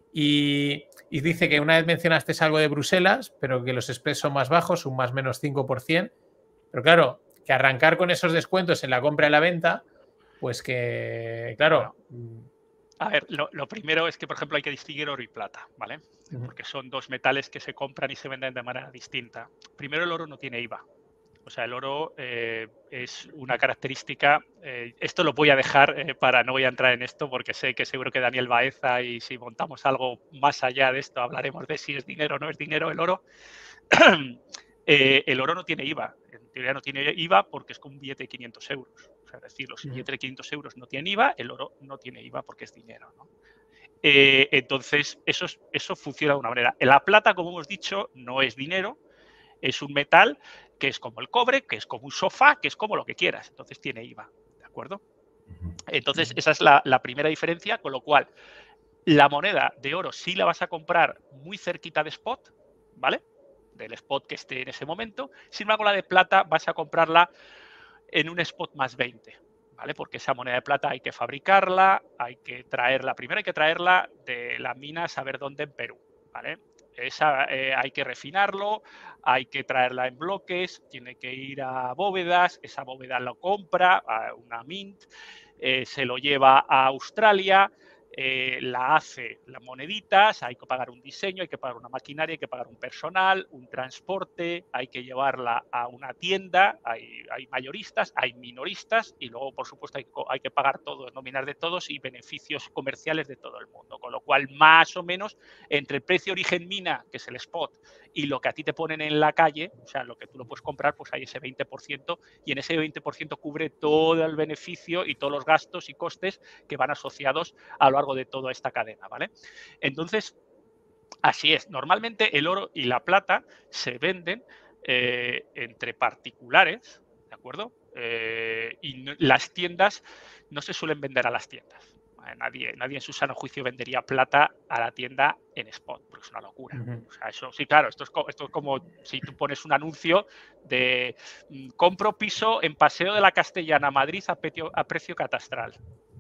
Y, y dice que una vez mencionaste algo de Bruselas, pero que los spreads son más bajos, un más menos cinco por ciento, pero claro, que arrancar con esos descuentos en la compra y la venta, pues que, claro... Bueno. A ver, lo, lo primero es que, por ejemplo, hay que distinguir oro y plata, ¿vale? Porque son dos metales que se compran y se venden de manera distinta. Primero, el oro no tiene I V A. O sea, el oro eh, es una característica... Eh, esto lo voy a dejar eh, para... No voy a entrar en esto porque sé que seguro que Daniel Baeza y si montamos algo más allá de esto hablaremos de si es dinero o no es dinero el oro. eh, el oro no tiene I V A. En teoría no tiene I V A porque es como un billete de quinientos euros. O sea, es decir, los billetes de quinientos euros no tienen I V A, el oro no tiene I V A porque es dinero, ¿no? Eh, entonces, eso, eso funciona de una manera. La plata, como hemos dicho, no es dinero, es un metal que es como el cobre, que es como un sofá, que es como lo que quieras. Entonces tiene I V A, ¿de acuerdo? Entonces esa es la, la primera diferencia, con lo cual la moneda de oro sí la vas a comprar muy cerquita de spot, ¿vale? Del spot que esté en ese momento. Sin embargo, la de plata vas a comprarla en un spot más veinte, ¿vale? Porque esa moneda de plata hay que fabricarla, hay que traerla, primero hay que traerla de la mina a saber dónde en Perú, ¿vale? Esa, eh, hay que refinarlo, hay que traerla en bloques, tiene que ir a bóvedas, esa bóveda lo compra a una mint, eh, se lo lleva a Australia, eh, la hace las moneditas, hay que pagar un diseño, hay que pagar una maquinaria, hay que pagar un personal, un transporte, hay que llevarla a una tienda, hay, hay mayoristas, hay minoristas y luego, por supuesto, hay, hay que pagar todos, nóminas de todos y beneficios comerciales de todo el mundo. Con lo cual, más o menos, entre el precio origen mina, que es el spot, y lo que a ti te ponen en la calle, o sea, lo que tú lo puedes comprar, pues hay ese veinte por ciento y en ese veinte por ciento cubre todo el beneficio y todos los gastos y costes que van asociados a lo largo de toda esta cadena, ¿vale? Entonces, así es. Normalmente el oro y la plata se venden eh, entre particulares, ¿de acuerdo? Eh, y no, las tiendas no se suelen vender a las tiendas. Nadie, nadie en su sano juicio vendería plata a la tienda en spot, porque es una locura. Uh-huh. O sea, eso sí, claro, esto es, esto es como si tú pones un anuncio de mmm, compro piso en Paseo de la Castellana, Madrid, a precio, a precio catastral.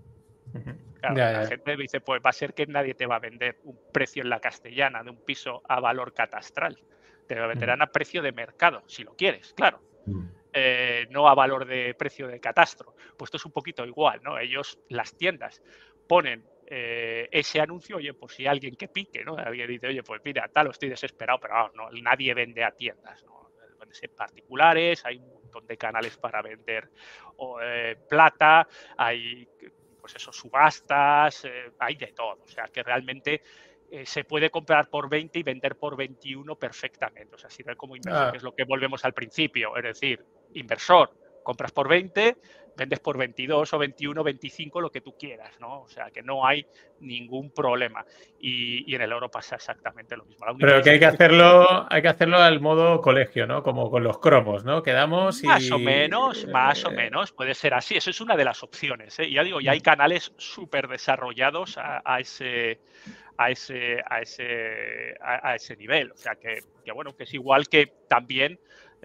Uh-huh. Claro, ya, la ya. gente dice, pues va a ser que nadie te va a vender un precio en la Castellana de un piso a valor catastral. Te lo venderán uh-huh. a precio de mercado, si lo quieres, claro. Uh-huh. Eh, no a valor de precio de catastro. Pues esto es un poquito igual, ¿no? Ellos, las tiendas, ponen eh, ese anuncio, oye, pues si alguien que pique, ¿no? Alguien dice, oye, pues mira, tal, estoy desesperado, pero vamos, no, nadie vende a tiendas, ¿no? Venden en particulares, hay un montón de canales para vender o, eh, plata, hay, pues eso, subastas, eh, hay de todo, o sea, que realmente eh, se puede comprar por veinte y vender por veintiuno perfectamente, o sea, sirve como inversor, ah. que es lo que volvemos al principio, es decir, inversor, compras por veinte, vendes por veintidós o veintiuno, veinticinco, lo que tú quieras, ¿no? O sea, que no hay ningún problema. Y, y en el oro pasa exactamente lo mismo. La Pero que hay que hacerlo, hay que hacerlo al modo colegio, ¿no? Como con los cromos, ¿no? Quedamos y... Más o menos, más o menos, puede ser así. Eso es una de las opciones, ¿eh? Ya digo, ya hay canales súper desarrollados a, a ese... a ese, a ese, a, a ese nivel. O sea, que, que bueno, que es igual que también,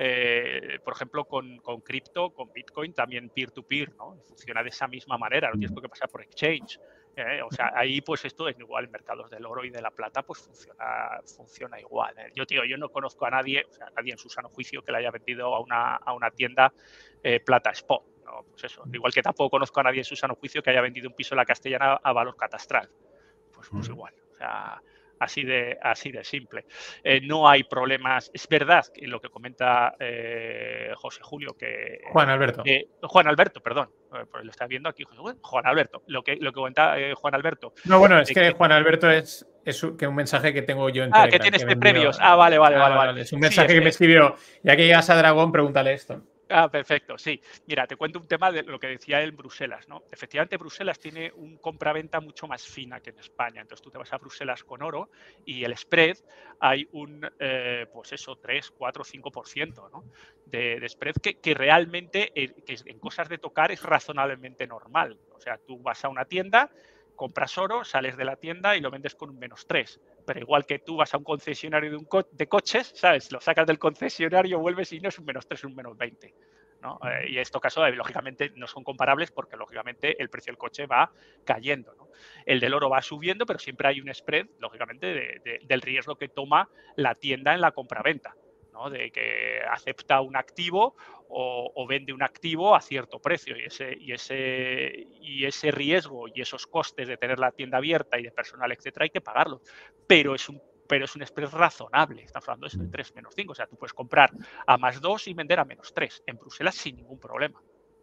eh, por ejemplo, con, con cripto, con Bitcoin, también peer-to-peer, ¿no? Funciona de esa misma manera, no tienes por qué pasar por exchange. ¿eh? O sea, ahí pues esto es igual, en mercados del oro y de la plata, pues funciona, funciona igual. ¿eh? Yo, tío, yo no conozco a nadie, o sea, nadie en su sano juicio que le haya vendido a una, a una tienda eh, plata spot. ¿no? Pues eso, igual que tampoco conozco a nadie en su sano juicio que haya vendido un piso en la Castellana a valor catastral. Pues, pues igual, o sea, así de, así de simple. Eh, no hay problemas. Es verdad que lo que comenta eh, José Julio, que... Juan Alberto. Eh, Juan Alberto, perdón, pues lo está viendo aquí. Juan Alberto, lo que, lo que comenta eh, Juan Alberto. No, bueno, es que, que Juan Alberto es, es un, que un mensaje que tengo yo en ah, Telegram. que tienes que de premios. Ah, vale, vale, ah, vale, vale. Es un mensaje sí, que me escribió. Ya que llegas a Dragón, pregúntale esto. Ah, perfecto, sí. Mira, te cuento un tema de lo que decía él, Bruselas, ¿no? Efectivamente, Bruselas tiene un compra-venta mucho más fina que en España. Entonces, tú te vas a Bruselas con oro y el spread hay un, eh, pues eso, tres, cuatro, cinco por ciento, ¿no? De, de spread que, que realmente eh, que en cosas de tocar es razonablemente normal. O sea, tú vas a una tienda, compras oro, sales de la tienda y lo vendes con un menos tres. Pero igual que tú vas a un concesionario de, un co de coches, ¿sabes? Lo sacas del concesionario, vuelves y no es un menos tres, es un menos veinte. ¿no? Eh, y en estos casos, eh, lógicamente, no son comparables porque, lógicamente, el precio del coche va cayendo. ¿no? El del oro va subiendo, pero siempre hay un spread, lógicamente, de, de, del riesgo que toma la tienda en la compraventa. ¿no? De que acepta un activo o, o vende un activo a cierto precio y ese, y, ese, y ese riesgo y esos costes de tener la tienda abierta y de personal, etcétera, hay que pagarlos. Pero es un, pero es un spread razonable. Estamos hablando de eso de tres menos cinco. O sea, tú puedes comprar a más dos y vender a menos tres en Bruselas sin ningún problema.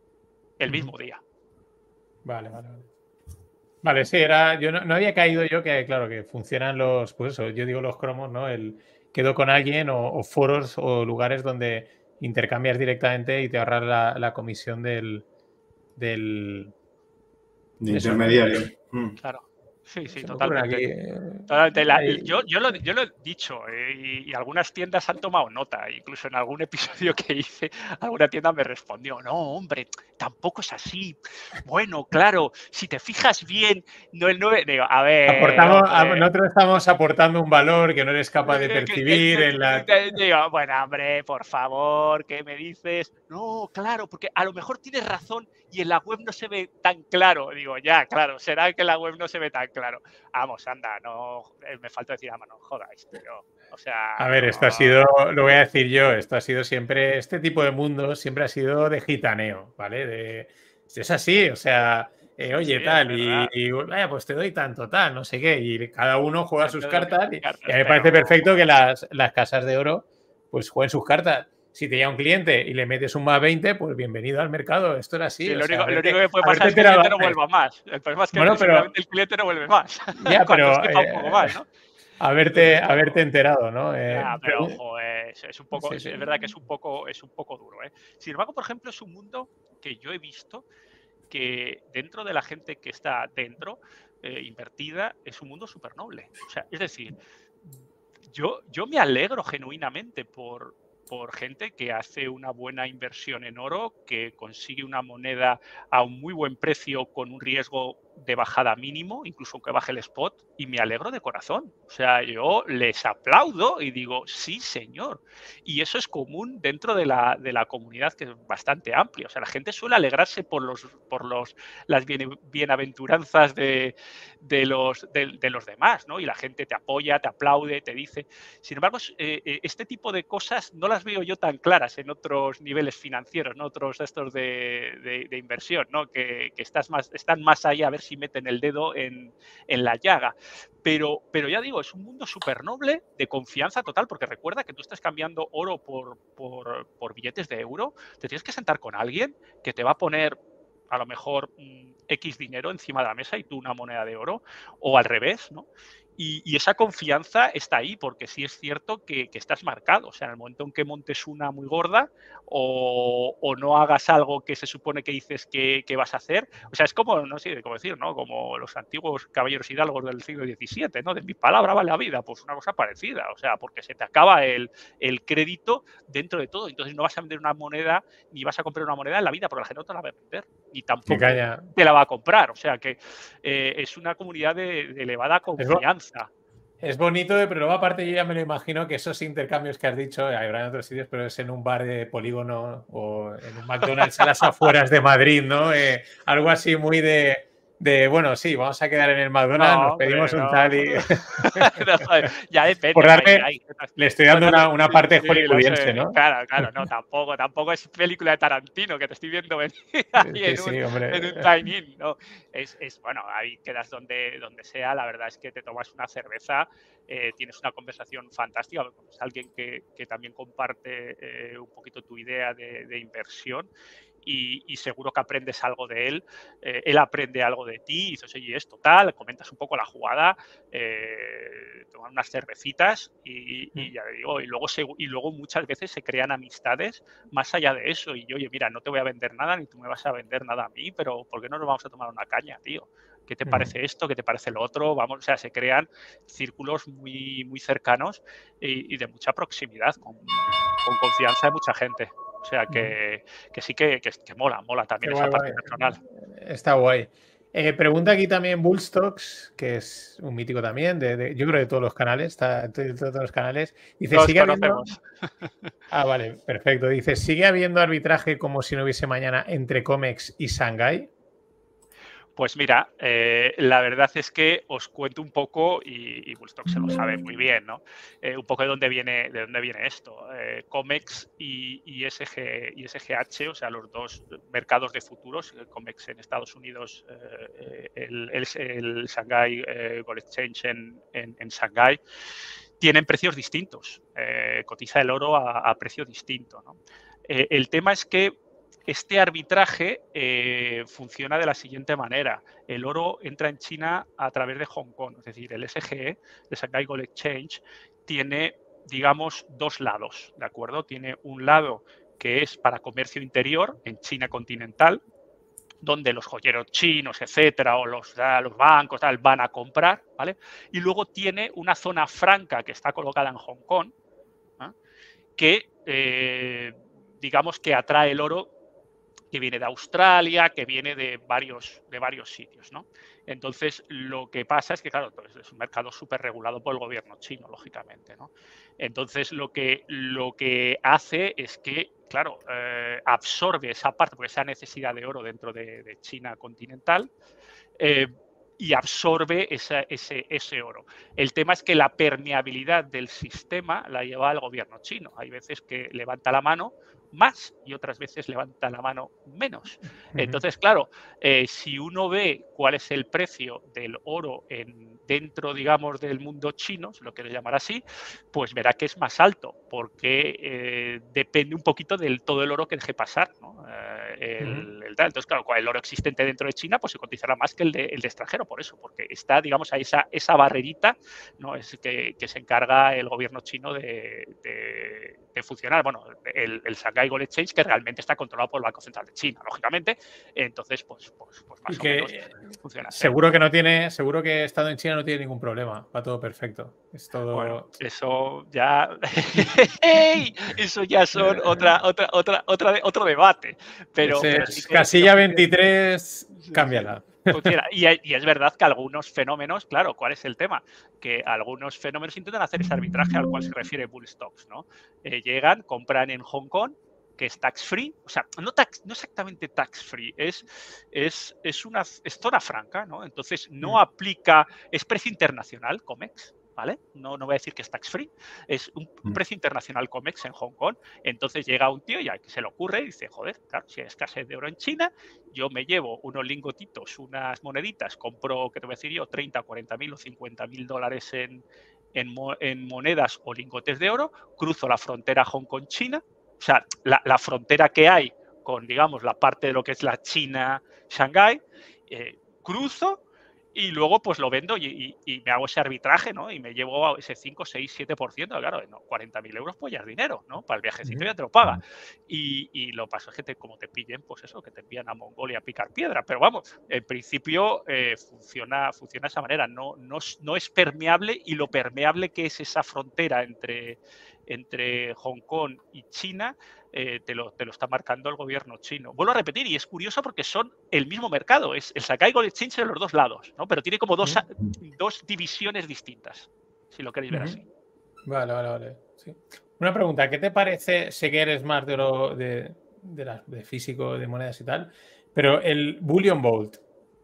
El mismo uh-huh. día. Vale, vale, vale. Vale, sí, era, yo no, no había caído yo que, claro, que funcionan los, pues eso, yo digo los cromos, ¿no? El quedo con alguien o, o foros o lugares donde intercambias directamente y te ahorras la, la comisión del... del de intermediario. Mm. Claro. Sí, sí, Se me ocurren totalmente. aquí. eh, Totalmente. La- hay- yo, yo, lo, yo lo he dicho eh, y, y algunas tiendas han tomado nota. Incluso en algún episodio que hice, alguna tienda me respondió, no, hombre, tampoco es así. Bueno, claro, si te fijas bien, no el nueve. Digo, a ver, aportamos, a- hombre. nosotros estamos aportando un valor que no eres capaz de Eh, que- que- percibir que- en que- la. que- Digo, bueno, hombre, por favor, ¿qué me dices? No, claro, porque a lo mejor tienes razón y en la web no se ve tan claro. Digo, ya, claro, será que en la web no se ve tan claro. Vamos, anda, no, eh, me falta decir, vamos, no jodáis, tío. O sea, A ver, esto ha no. sido, lo voy a decir yo, esto ha sido siempre, este tipo de mundo siempre ha sido de gitaneo, ¿vale? De, es así, o sea, eh, Sí, sí, oye, es tal, y, verdad. y, vaya, pues te doy tanto, tal, no sé qué, y cada uno juega sus Entonces, cartas, y, y cartas, a mí me pero parece perfecto que las, las casas de oro, pues jueguen sus cartas. Si te llega un cliente y le metes un más veinte, pues bienvenido al mercado, esto era así, sí, o lo sea, único, lo único haberte, que puede haberte pasar es que el enterado cliente no antes. vuelva más. El problema es que Bueno, pero, seguramente el cliente no vuelve más ya, cuando pero, sepa un poco eh, más, ¿no? haberte, Entonces, haberte no. enterado, ¿no? Eh, Ah, pero pregun- ojo, eh, es, es un poco, sí, es, sí. es verdad que es un poco, es un poco duro, ¿eh? Sin embargo, por ejemplo, es un mundo que yo he visto que dentro de la gente que está dentro, eh, invertida, es un mundo súper noble. O sea, es decir, yo, yo me alegro genuinamente por, por gente que hace una buena inversión en oro, que consigue una moneda a un muy buen precio con un riesgo de bajada mínimo, incluso aunque baje el spot, y me alegro de corazón. O sea, yo les aplaudo y digo, sí, señor. Y eso es común dentro de la, de la comunidad, que es bastante amplia. O sea, la gente suele alegrarse por, los, por los, las bien, bienaventuranzas de, de, los, de, de los demás, ¿no? Y la gente te apoya, te aplaude, te dice. Sin embargo, eh, este tipo de cosas no las veo yo tan claras en otros niveles financieros, ¿no? Otros estos de, de, de inversión, ¿no? Que, que estás más, están más allá a ver si meten el dedo en, en la llaga. Pero, pero ya digo, es un mundo súper noble, de confianza total, porque recuerda que tú estás cambiando oro por, por, por billetes de euro, te tienes que sentar con alguien que te va a poner a lo mejor mmm, X dinero encima de la mesa y tú una moneda de oro, o al revés, ¿no? Y, y esa confianza está ahí, porque sí es cierto que, que estás marcado. O sea, en el momento en que montes una muy gorda o, o no hagas algo que se supone que dices que, que vas a hacer, o sea, es como, no sé cómo decir, ¿no? Como los antiguos caballeros hidalgos del siglo diecisiete, ¿no? De mi palabra vale la vida, pues una cosa parecida. O sea, porque se te acaba el, el crédito dentro de todo. Entonces no vas a vender una moneda ni vas a comprar una moneda en la vida, porque la gente no te la va a vender, ni Qué tampoco caña. te la va a comprar. O sea, que eh, es una comunidad de, de elevada confianza. Es bonito, pero luego aparte yo ya me lo imagino que esos intercambios que has dicho, habrá en otros sitios, pero es en un bar de Polígono o en un McDonald's a las afueras de Madrid, ¿no? Eh, algo así muy de, de, bueno, sí, vamos a quedar en el McDonald's, No, nos pedimos hombre, un no. tal y... No, ya depende. Por darme, Hay, hay, le estoy dando una, una parte sí, lo hollywoodiense, sé. ¿no? Claro, claro, no, tampoco, tampoco es película de Tarantino que te estoy viendo venir ahí Sí, en un, sí, hombre. en un dine-in, ¿no? Es, es, bueno, ahí quedas donde, donde sea, la verdad es que te tomas una cerveza, eh, tienes una conversación fantástica, porque es alguien que, que también comparte eh, un poquito tu idea de, de inversión. Y, y seguro que aprendes algo de él, eh, él aprende algo de ti, y dices, oye, es total, comentas un poco la jugada, eh, toman unas cervecitas y, y ya digo, y luego, se, y luego muchas veces se crean amistades más allá de eso, y oye, mira, no te voy a vender nada, ni tú me vas a vender nada a mí, pero ¿por qué no nos vamos a tomar una caña, tío? ¿Qué te parece esto? ¿Qué te parece lo otro? Vamos, o sea, se crean círculos muy, muy cercanos y, y de mucha proximidad, con, con confianza de mucha gente. O sea, que, que sí que, que, que mola, mola también Qué esa guay, parte guay. personal. Está guay. Eh, pregunta aquí también Bullstocks, que es un mítico también, de, de, yo creo de todos los canales, está de todos los canales. Dice, Los sigue habiendo... conocemos. Ah, vale, perfecto. Dice, ¿sigue habiendo arbitraje como si no hubiese mañana entre Comex y Shanghai? Pues mira, eh, la verdad es que os cuento un poco, y, y Bullstock se lo sabe muy bien, ¿no? Eh, un poco de dónde viene, de dónde viene esto. Eh, Comex y, y, S G, y S G H, o sea, los dos mercados de futuros, Comex en Estados Unidos, eh, el, el, el Shanghai eh, Gold Exchange en, en, en Shanghai, tienen precios distintos. Eh, cotiza el oro a, a precio distinto, ¿no? Eh, el tema es que este arbitraje eh, funciona de la siguiente manera. El oro entra en China a través de Hong Kong, es decir, el S G E, el Shanghai Gold Exchange, tiene, digamos, dos lados, ¿de acuerdo? Tiene un lado que es para comercio interior en China continental, donde los joyeros chinos, etcétera, o los, los bancos tal, van a comprar, ¿vale? Y luego tiene una zona franca que está colocada en Hong Kong, ¿eh? que, eh, digamos, que atrae el oro que viene de Australia, que viene de varios, de varios sitios, ¿no? Entonces, lo que pasa es que, claro, es un mercado súper regulado por el gobierno chino, lógicamente, ¿no? Entonces, lo que, lo que hace es que, claro, eh, absorbe esa parte, porque esa necesidad de oro dentro de, de China continental, eh, y absorbe esa, ese, ese oro. El tema es que la permeabilidad del sistema la lleva el gobierno chino. Hay veces que levanta la mano más y otras veces levanta la mano menos. Entonces, claro, eh, si uno ve cuál es el precio del oro en, dentro, digamos, del mundo chino, si lo quieres llamar así, pues verá que es más alto, porque eh, depende un poquito del todo el oro que deje pasar, ¿no? Eh, el, uh-huh. el, entonces, claro, el oro existente dentro de China pues se cotizará más que el de, el de extranjero, por eso, porque está, digamos, a esa, esa barrerita, ¿no? Es que, que se encarga el gobierno chino de, de, de funcionar. Bueno, el, el Shanghai Gold Exchange, que realmente está controlado por el Banco Central de China, lógicamente. Entonces, pues, pues, pues más y o que menos funciona. Seguro que no tiene, seguro que estando en China no tiene ningún problema, va todo perfecto. Es todo... Bueno, eso ya, eso ya son otra, otra, otra, otra, otro debate. Pero, pero sí que, casilla sí que, veintitrés, sí, cámbiala. Sí. Funciona. Y, y es verdad que algunos fenómenos, claro, ¿cuál es el tema? Que algunos fenómenos intentan hacer ese arbitraje al cual se refiere Bull Stocks, ¿no? Eh, llegan, compran en Hong Kong, que es tax free, o sea, no, tax, no exactamente tax free, es, es, es una es zona franca, ¿no? Entonces no mm. aplica, es precio internacional, COMEX, ¿vale? No, no voy a decir que es tax free, es un mm. precio internacional COMEX en Hong Kong. Entonces llega un tío y a que se le ocurre y dice, joder, claro, si hay escasez de oro en China, yo me llevo unos lingotitos, unas moneditas, compro, ¿qué te voy a decir yo? treinta, cuarenta mil o cincuenta mil dólares en, en, en monedas o lingotes de oro, cruzo la frontera Hong Kong-China. O sea, la, la frontera que hay con, digamos, la parte de lo que es la China, Shanghái, eh, cruzo y luego pues lo vendo y, y, y me hago ese arbitraje, ¿no? Y me llevo ese cinco, seis, siete por ciento, claro, no, cuarenta mil euros pues ya es dinero, ¿no? Para el viajecito ya te lo paga. Y, y lo pasa es que te, como te pillen, pues eso, que te envían a Mongolia a picar piedra. Pero vamos, en principio eh, funciona, funciona de esa manera, no, no, no es permeable, y lo permeable que es esa frontera entre... entre Hong Kong y China, eh, te, lo, te lo está marcando el gobierno chino. Vuelvo a repetir, y es curioso porque son el mismo mercado, es el Shanghai Gold Exchange de los dos lados, ¿no? Pero tiene como dos, uh-huh. dos divisiones distintas, si lo queréis ver uh-huh. así. Vale, vale, vale. Sí. Una pregunta, ¿qué te parece? Sé que eres más de, lo, de, de, la, de físico, de monedas y tal, pero el Bullion Vault.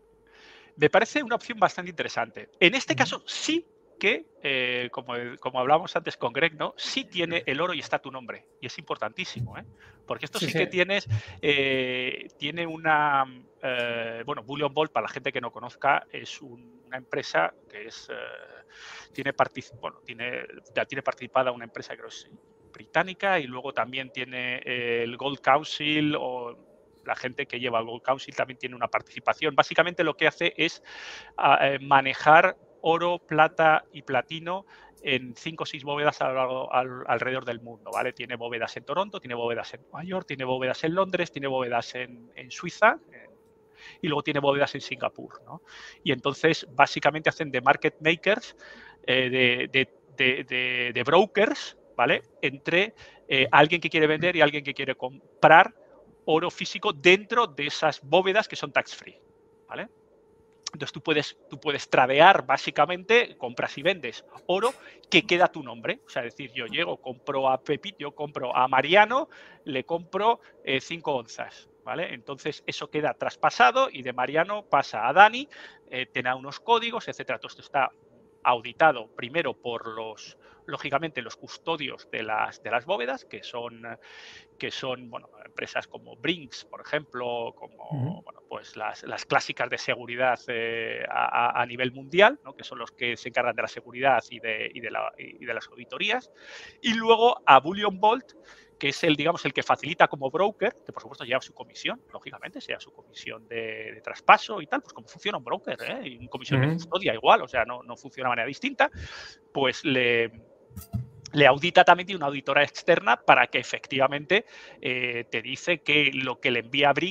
Me parece una opción bastante interesante. En este uh-huh. caso, sí que, eh, como, como hablábamos antes con Greg, ¿no? Sí tiene el oro y está tu nombre. Y es importantísimo, ¿eh? Porque esto sí, sí que sí. tienes, eh, tiene una, eh, bueno, Bullion Vault, para la gente que no conozca, es un, una empresa que es, eh, tiene, particip bueno, tiene, ya tiene participada una empresa que es británica, y luego también tiene eh, el Gold Council, o la gente que lleva el Gold Council también tiene una participación. Básicamente lo que hace es uh, manejar oro, plata y platino en cinco o seis bóvedas a lo largo, al, alrededor del mundo, ¿vale? Tiene bóvedas en Toronto, tiene bóvedas en Nueva York, tiene bóvedas en Londres, tiene bóvedas en, en Suiza, en, y luego tiene bóvedas en Singapur, ¿no? Y entonces básicamente hacen de market makers, eh, de, de, de, de, de brokers, ¿vale? Entre eh, alguien que quiere vender y alguien que quiere comprar oro físico dentro de esas bóvedas que son tax free, ¿vale? Entonces tú puedes, tú puedes tradear, básicamente, compras y vendes oro que queda a tu nombre. O sea, es decir, yo llego, compro a Pepito, yo compro a Mariano, le compro eh, cinco onzas, ¿vale? Entonces eso queda traspasado y de Mariano pasa a Dani, eh, tiene unos códigos, etcétera. Todo esto está auditado primero por los, lógicamente, los custodios de las, de las bóvedas, que son, que son bueno, empresas como Brinks, por ejemplo, como uh-huh. bueno, pues las, las clásicas de seguridad eh, a, a nivel mundial, ¿no? Que son los que se encargan de la seguridad y de, y, de la, y de las auditorías. Y luego a Bullion Vault, que es el, digamos, el que facilita como broker, que por supuesto lleva su comisión, lógicamente, sea su comisión de, de traspaso y tal, pues como funciona un broker, ¿eh? Y una comisión uh-huh. de custodia igual, o sea, no, no funciona de manera distinta, pues le, le audita también, tiene una auditora externa para que efectivamente eh, te dice que lo que le envía Brinks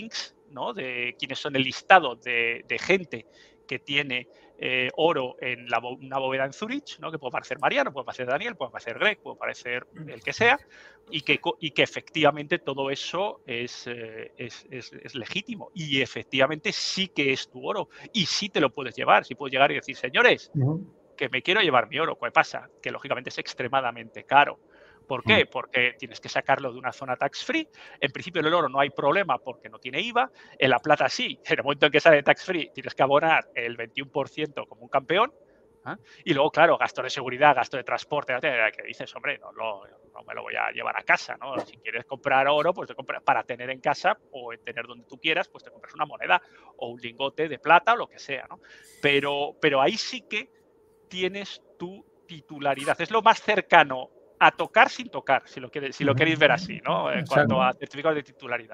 ¿no? De quiénes son el listado de, de gente que tiene eh, oro en la, una bóveda en Zurich, ¿no? Que puede parecer Mariano, puede parecer Daniel, puede parecer Greg, puede parecer el que sea, y que, y que efectivamente todo eso es, eh, es, es, es legítimo. Y efectivamente sí que es tu oro. Y sí te lo puedes llevar. Si puedes llegar y decir, señores, uh-huh. que me quiero llevar mi oro. ¿Qué pasa? Que lógicamente es extremadamente caro. ¿Por qué? Porque tienes que sacarlo de una zona tax free. En principio, en el oro no hay problema porque no tiene I V A. En la plata sí. En el momento en que sale tax free, tienes que abonar el veintiuno por ciento como un campeón. ¿eh? Y luego, claro, gasto de seguridad, gasto de transporte, que dices, hombre, no, no, no me lo voy a llevar a casa, ¿no? Si quieres comprar oro, pues te compras para tener en casa o tener donde tú quieras, pues te compras una moneda o un lingote de plata o lo que sea, ¿no? Pero, pero ahí sí que tienes tu titularidad. Es lo más cercano a tocar sin tocar, si lo, queréis, si lo queréis ver así, ¿no? En Exacto. cuanto a certificados de titularidad.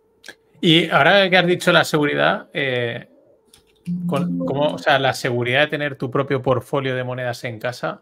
Y ahora que has dicho la seguridad, eh, con, ¿cómo, o sea, la seguridad de tener tu propio portfolio de monedas en casa,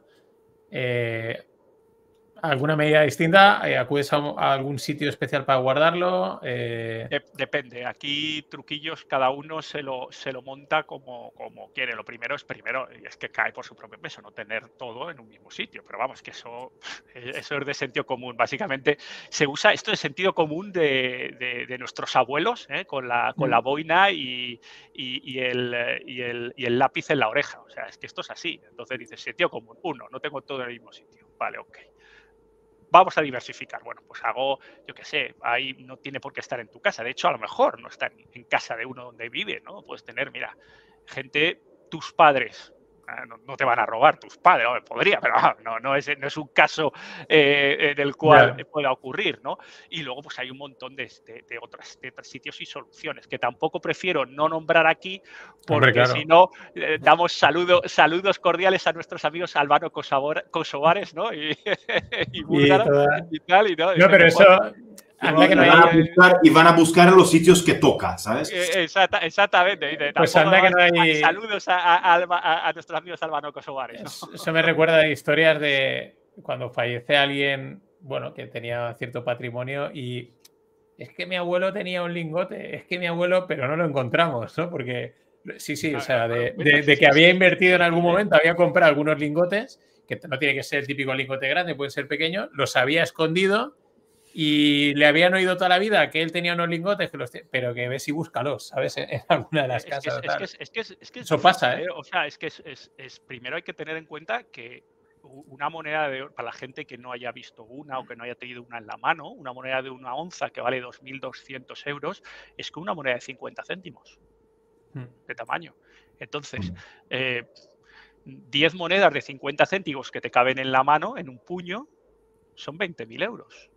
eh, ¿alguna medida distinta? Eh, ¿Acudes a, a algún sitio especial para guardarlo? Eh... Depende. Aquí truquillos, cada uno se lo, se lo monta como, como quiere. Lo primero es primero, y es que cae por su propio peso, no tener todo en un mismo sitio. Pero vamos, que eso, eso es de sentido común. Básicamente se usa esto de sentido común de, de, de nuestros abuelos, ¿eh? con, la, con la boina y, y, y, el, y, el, y el lápiz en la oreja. O sea, es que esto es así. Entonces dices, sentido común. Uno, no tengo todo en el mismo sitio. Vale, ok. Vamos a diversificar. Bueno, pues hago, yo qué sé, ahí no tiene por qué estar en tu casa. De hecho, a lo mejor no está en, en casa de uno donde vive, ¿no? Puedes tener, mira, gente, tus padres, no, no te van a robar tus padres, no, podría, pero no, no, es, no es un caso eh, del cual yeah. pueda ocurrir, ¿no? Y luego, pues hay un montón de, de, de, otras, de otros sitios y soluciones que tampoco prefiero no nombrar aquí, porque Hombre, claro. si no, eh, damos saludo, saludos cordiales a nuestros amigos albano-kosovares, ¿no? Y, y búlgaros y, toda... y tal, y no. No, pero eso... Anda que no hay... van a buscar, y van a buscar en los sitios que toca, ¿sabes? Exacta, exactamente. Pues anda que no hay... Saludos a, a, a, a nuestros amigos albano-kosovares, ¿no? Eso me recuerda a historias de cuando fallece alguien, bueno, que tenía cierto patrimonio y es que mi abuelo tenía un lingote, es que mi abuelo, pero no lo encontramos, ¿no? Porque sí, sí, o sea, de, de, de que había invertido en algún momento, había comprado algunos lingotes, que no tiene que ser el típico lingote grande, pueden ser pequeños, los había escondido. Y le habían oído toda la vida que él tenía unos lingotes, que los pero que ves y búscalos, ¿sabes? En, en alguna de las es casas. Que es, es, que es, que es, es que Eso pasa, ¿eh? O sea, es que es, es, es, primero hay que tener en cuenta que una moneda de oro, para la gente que no haya visto una o que no haya tenido una en la mano, una moneda de una onza que vale dos mil doscientos euros, es como una moneda de cincuenta céntimos hmm. de tamaño. Entonces, eh, diez monedas de cincuenta céntimos que te caben en la mano, en un puño, son veinte mil euros.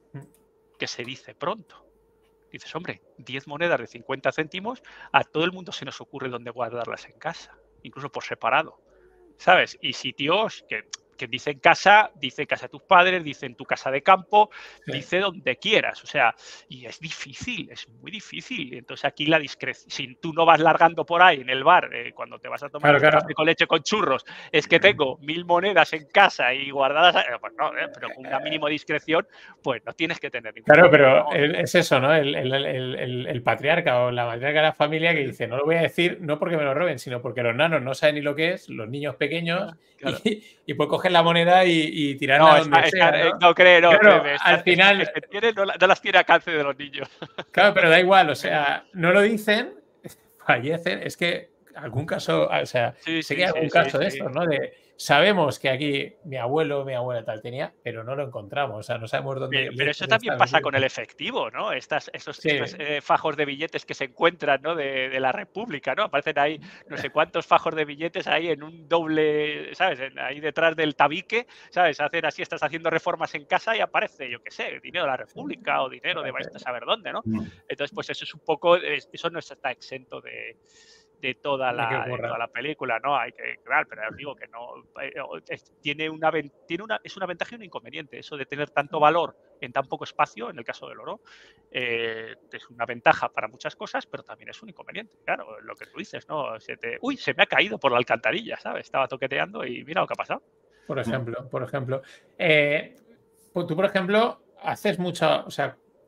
Que se dice pronto. Dices, hombre, diez monedas de cincuenta céntimos, a todo el mundo se nos ocurre dónde guardarlas en casa, incluso por separado, ¿sabes? Y sitios que, que dicen casa, dice casa de tus padres, dicen tu casa de campo, sí. dice donde quieras, o sea, y es difícil, es muy difícil. Entonces aquí la discreción, si tú no vas largando por ahí en el bar, eh, cuando te vas a tomar claro, un claro. café con leche con churros, es que tengo mil monedas en casa y guardadas, eh, pues no, eh, pero con una mínima discreción, pues no tienes que tener ningún Claro, pero ¿no? es eso, ¿no? El, el, el, el, el patriarca o la matriarca de la familia que dice, no lo voy a decir no porque me lo roben, sino porque los nanos no saben ni lo que es, los niños pequeños, claro. y, y pues cogen la moneda y y tirarla no, donde está, sea, está, ¿no? no creo, no, claro, créeme, al está, final está, que tiene, no, no las tiene a alcance de los niños. Claro, pero da igual, o sea, no lo dicen, fallecen, es que algún caso, o sea, sí, sé sí, que hay algún sí, caso sí, de sí. estos, ¿no? De sabemos que aquí mi abuelo, mi abuela tal tenía, pero no lo encontramos, o sea, no sabemos dónde. Pero, pero eso también pasa con el efectivo, ¿no? Estas, esos, sí. estos eh, fajos de billetes que se encuentran, ¿no? De, de la República, ¿no? Aparecen ahí no sé cuántos fajos de billetes ahí en un doble, ¿sabes? En, ahí detrás del tabique, ¿sabes? Hacen así, estás haciendo reformas en casa y aparece, yo qué sé, dinero de la República o dinero de vais a saber dónde, ¿no? Entonces, pues eso es un poco, eso no está exento de. De toda, la, de toda la película, ¿no? Hay que, claro, pero os digo que no, es, tiene una, tiene una, es una ventaja y un inconveniente. Eso de tener tanto valor en tan poco espacio, en el caso del oro, eh, es una ventaja para muchas cosas, pero también es un inconveniente. Claro, lo que tú dices, ¿no? Se te, uy, se me ha caído por la alcantarilla, ¿sabes? Estaba toqueteando y mira lo que ha pasado. Por ejemplo, por ejemplo. Eh, tú, por ejemplo, haces mucha, o sea,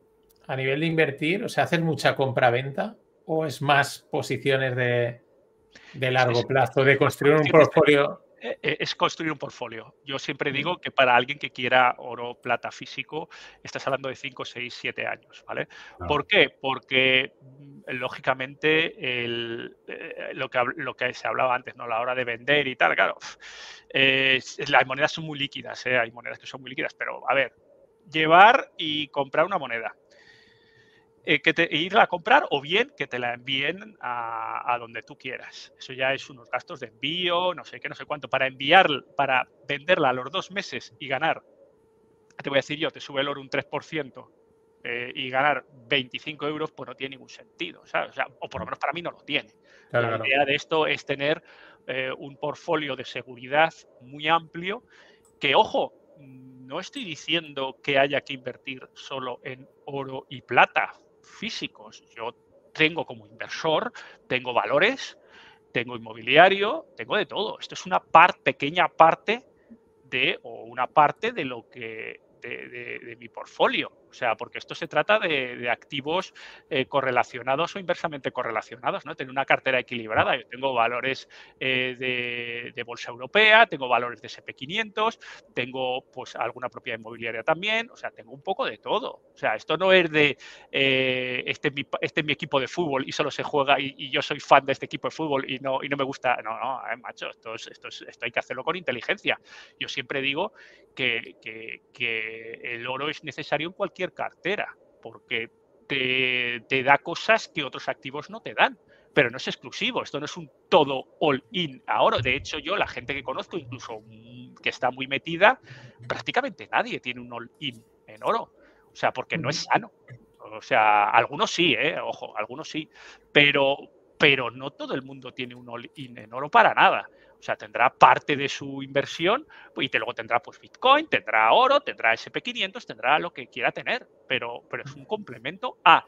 a nivel de invertir, o sea, ¿haces mucha compra-venta o es más posiciones de, de largo Es, plazo, de construir un posiciones de- portfolio? eh, eh, es construir un portfolio. Yo siempre Mm, digo que para alguien que quiera oro, plata físico, estás hablando de cinco, seis, siete años, ¿vale? Claro. ¿Por qué? Porque, mm, lógicamente, el, eh, lo, que, hab- lo que se hablaba antes, ¿no? La hora de vender y tal, claro. eh, es- las monedas son muy líquidas, ¿eh? Hay monedas que son muy líquidas, pero a ver, llevar y comprar una moneda, eh, que te, irla a comprar o bien que te la envíen a, a donde tú quieras. Eso ya es unos gastos de envío, no sé qué, no sé cuánto. Para enviar, para venderla a los dos meses y ganar, te voy a decir yo, te sube el oro un tres por ciento eh, y ganar veinticinco euros, pues no tiene ningún sentido, ¿sabes? O, sea, o por lo menos para mí no lo tiene. claro, La claro. idea de esto es tener eh, un portfolio de seguridad muy amplio que, ojo, no estoy diciendo que haya que invertir solo en oro y plata físicos. Yo tengo como inversor, tengo valores, tengo inmobiliario, tengo de todo. Esto es una par, pequeña parte de, o una parte de lo que, de, de, de mi portfolio. O sea, porque esto se trata de, de activos eh, correlacionados o inversamente correlacionados, ¿no? Tener una cartera equilibrada. Yo tengo valores eh, de, de bolsa europea, tengo valores de ese pe quinientos, tengo pues alguna propiedad inmobiliaria también, o sea, tengo un poco de todo. O sea, esto no es de eh, este, es mi, este es mi equipo de fútbol y solo se juega y, y yo soy fan de este equipo de fútbol y no, y no me gusta. No, no, eh, macho, esto, es, esto, es, esto hay que hacerlo con inteligencia. Yo siempre digo que, que, que el oro es necesario en cualquier cartera, porque te, te da cosas que otros activos no te dan. Pero no es exclusivo, esto no es un todo all-in a oro. De hecho, yo, la gente que conozco, incluso que está muy metida, prácticamente nadie tiene un all-in en oro. O sea, porque no es sano. O sea, algunos sí, ¿eh? Ojo, algunos sí. Pero, pero no todo el mundo tiene un all-in en oro para nada. O sea, tendrá parte de su inversión y luego tendrá pues Bitcoin, tendrá oro, tendrá ese pe quinientos, tendrá lo que quiera tener, pero, pero es un complemento a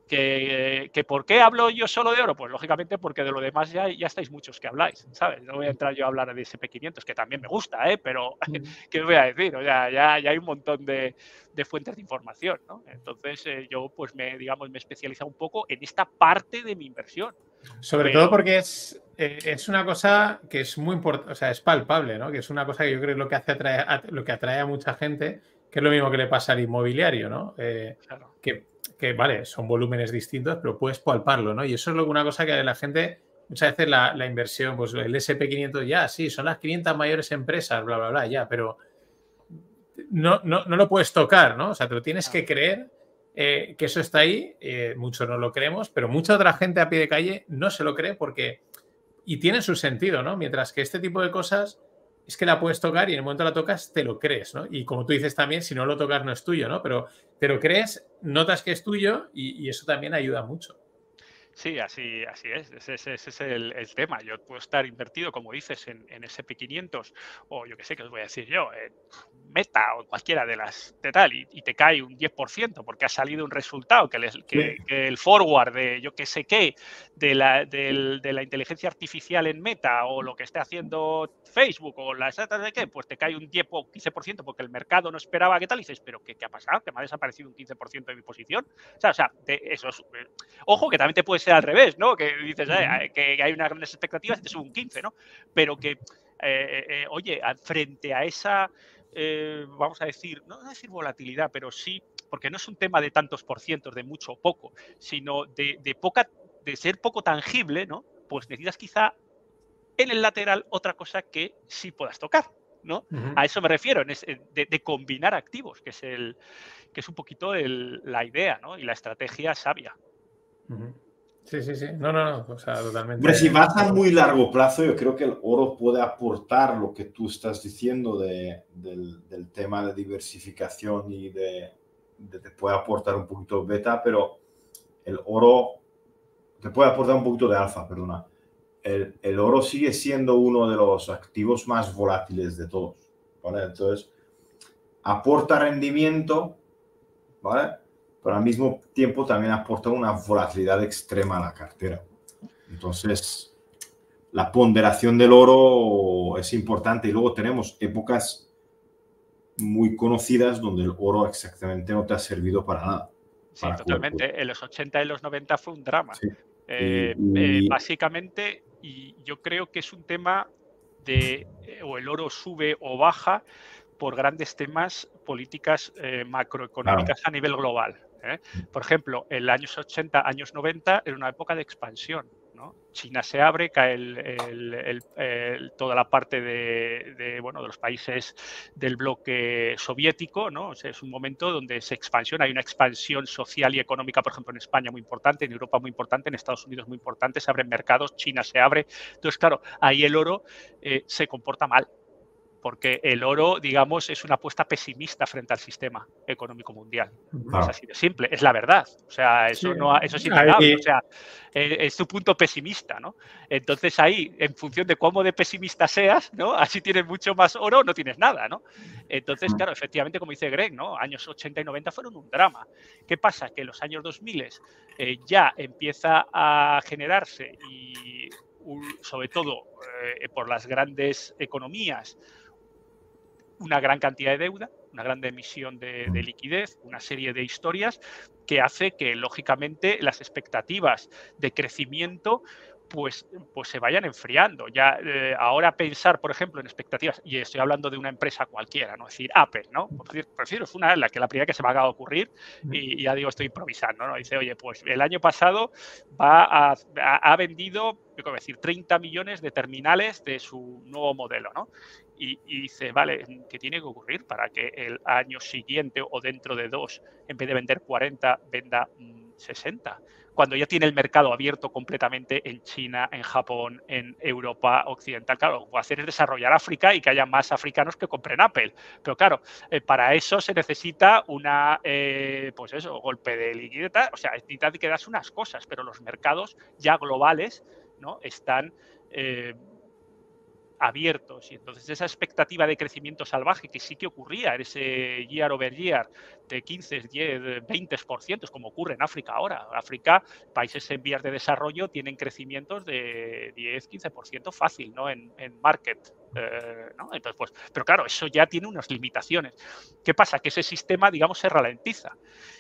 que, que ¿por qué hablo yo solo de oro? Pues lógicamente porque de lo demás ya, ya estáis muchos que habláis, ¿sabes? No voy a entrar yo a hablar de ese pe quinientos, que también me gusta, ¿eh? Pero ¿qué os voy a decir? O sea, ya, ya hay un montón de, de fuentes de información, ¿no? Entonces eh, yo pues me, digamos, me he especializado un poco en esta parte de mi inversión. Sobre Pero, todo porque es, eh, es una cosa que es muy importante, o sea, es palpable, ¿no? Que es una cosa que yo creo que es lo que hace atrae, a, lo que atrae a mucha gente, que es lo mismo que le pasa al inmobiliario, ¿no? Eh, claro. que, que, vale, son volúmenes distintos, pero puedes palparlo, ¿no? Y eso es lo, una cosa que la gente, muchas veces la, la inversión, pues el ese pe quinientos, ya, sí, son las quinientas mayores empresas, bla, bla, bla, ya, pero no, no, no lo puedes tocar, ¿no? O sea, te lo tienes que creer. Eh, que eso está ahí, eh, muchos no lo creemos, pero mucha otra gente a pie de calle no se lo cree porque, y tiene su sentido, ¿no? Mientras que este tipo de cosas es que la puedes tocar y en el momento la tocas te lo crees, ¿no? Y como tú dices también, si no lo tocas no es tuyo, ¿no? Pero te lo crees, notas que es tuyo y, y eso también ayuda mucho. Sí, así, así es. Ese, ese- ese es el, el tema. Yo puedo estar invertido, como dices, en, en ese pe quinientos o yo qué sé, que os voy a decir yo, en Meta o cualquiera de las de tal, y, y te cae un diez por ciento porque ha salido un resultado que, les- que- Sí. que el forward de yo qué sé qué, de la, del- de la inteligencia artificial en Meta o lo que esté haciendo Facebook o las de qué, pues te cae un diez o quince por ciento porque el mercado no esperaba qué tal, y dices, pero ¿qué, qué ha pasado? Que me ha desaparecido un quince por ciento de mi posición. O sea, o sea de eso es, ojo, que también te puede ser al revés, ¿no? Que dices eh, que hay unas grandes expectativas y te sube un quince, ¿no? Pero que, eh, eh, oye, frente a esa, eh, vamos a decir, no a decir volatilidad, pero sí, porque no es un tema de tantos por cientos, de mucho o poco, sino de, de poca, de ser poco tangible, ¿no? Pues necesitas quizá en el lateral otra cosa que sí puedas tocar, ¿no? Uh -huh. A eso me refiero, en ese, de, de, combinar activos, que es, el, que es un poquito el, la idea, ¿no? Y la estrategia sabia. Uh -huh. Sí, sí, sí. No, no, no. O sea, totalmente. Hombre, si vas a muy largo plazo, yo creo que el oro puede aportar lo que tú estás diciendo de, del, del tema de diversificación y de, de te puede aportar un poquito de beta, pero el oro te puede aportar un poquito de alfa, perdona. El, el oro sigue siendo uno de los activos más volátiles de todos, ¿vale? Entonces, aporta rendimiento, ¿vale? Pero al mismo tiempo también aporta una volatilidad extrema a la cartera. Entonces, la ponderación del oro es importante y luego tenemos épocas muy conocidas donde el oro exactamente no te ha servido para nada. Sí, totalmente. Cuerpo. En los ochenta y los noventa fue un drama. Sí. Eh, y, eh, y... básicamente, y yo creo que es un tema de eh, o el oro sube o baja por grandes temas, políticas eh, macroeconómicas Claro. a nivel global. ¿eh? Por ejemplo, en los años ochenta, años noventa, era una época de expansión. ¿no? China se abre, cae el, el, el, el, toda la parte de, de, bueno, de los países del bloque soviético, ¿no? O sea, es un momento donde se expansiona, hay una expansión social y económica, por ejemplo, en España muy importante, en Europa muy importante, en Estados Unidos muy importante, se abren mercados, China se abre. Entonces, claro, ahí el oro eh, se comporta mal. Porque el oro, digamos, es una apuesta pesimista frente al sistema económico mundial. Claro. Es así de simple, es la verdad. O sea, eso, sí. no, eso es innegable. Ahí... O sea, es tu punto pesimista, ¿no? Entonces ahí, en función de cómo de pesimista seas, ¿no? Así tienes mucho más oro, no tienes nada, ¿no? Entonces, claro, efectivamente, como dice Greg, ¿no? Años ochenta y noventa fueron un drama. ¿Qué pasa? Que en los años dos mil eh, ya empieza a generarse y, sobre todo, eh, por las grandes economías, una gran cantidad de deuda, una gran emisión de, de, liquidez, una serie de historias que hace que, lógicamente, las expectativas de crecimiento pues, pues se vayan enfriando. Ya eh, ahora pensar, por ejemplo, en expectativas, y estoy hablando de una empresa cualquiera, ¿no? Es decir, Apple, ¿no? Por decir, por decir, es una la que la primera que se me acaba de ocurrir y, y ya digo, estoy improvisando, ¿no? Dice, oye, pues el año pasado va a, a, ha vendido, ¿cómo decir?, treinta millones de terminales de su nuevo modelo, ¿no? Y, y dice, vale, ¿qué tiene que ocurrir para que el año siguiente o dentro de dos, en vez de vender cuarenta, venda mmm, sesenta? Cuando ya tiene el mercado abierto completamente en China, en Japón, en Europa Occidental. Claro, lo que puede hacer es desarrollar África y que haya más africanos que compren Apple. Pero claro, eh, para eso se necesita una, eh, pues eso, golpe de liquidez. O sea, necesita que das unas cosas, pero los mercados ya globales, ¿no? Están... Eh, abiertos y entonces esa expectativa de crecimiento salvaje que sí que ocurría en ese year over year de quince, diez, veinte por ciento, como ocurre en África ahora. África, países en vías de desarrollo tienen crecimientos de diez, quince por ciento fácil, ¿no? En, en market, eh, ¿no? Entonces, pues, pero claro, eso ya tiene unas limitaciones. ¿Qué pasa? Que ese sistema, digamos, se ralentiza.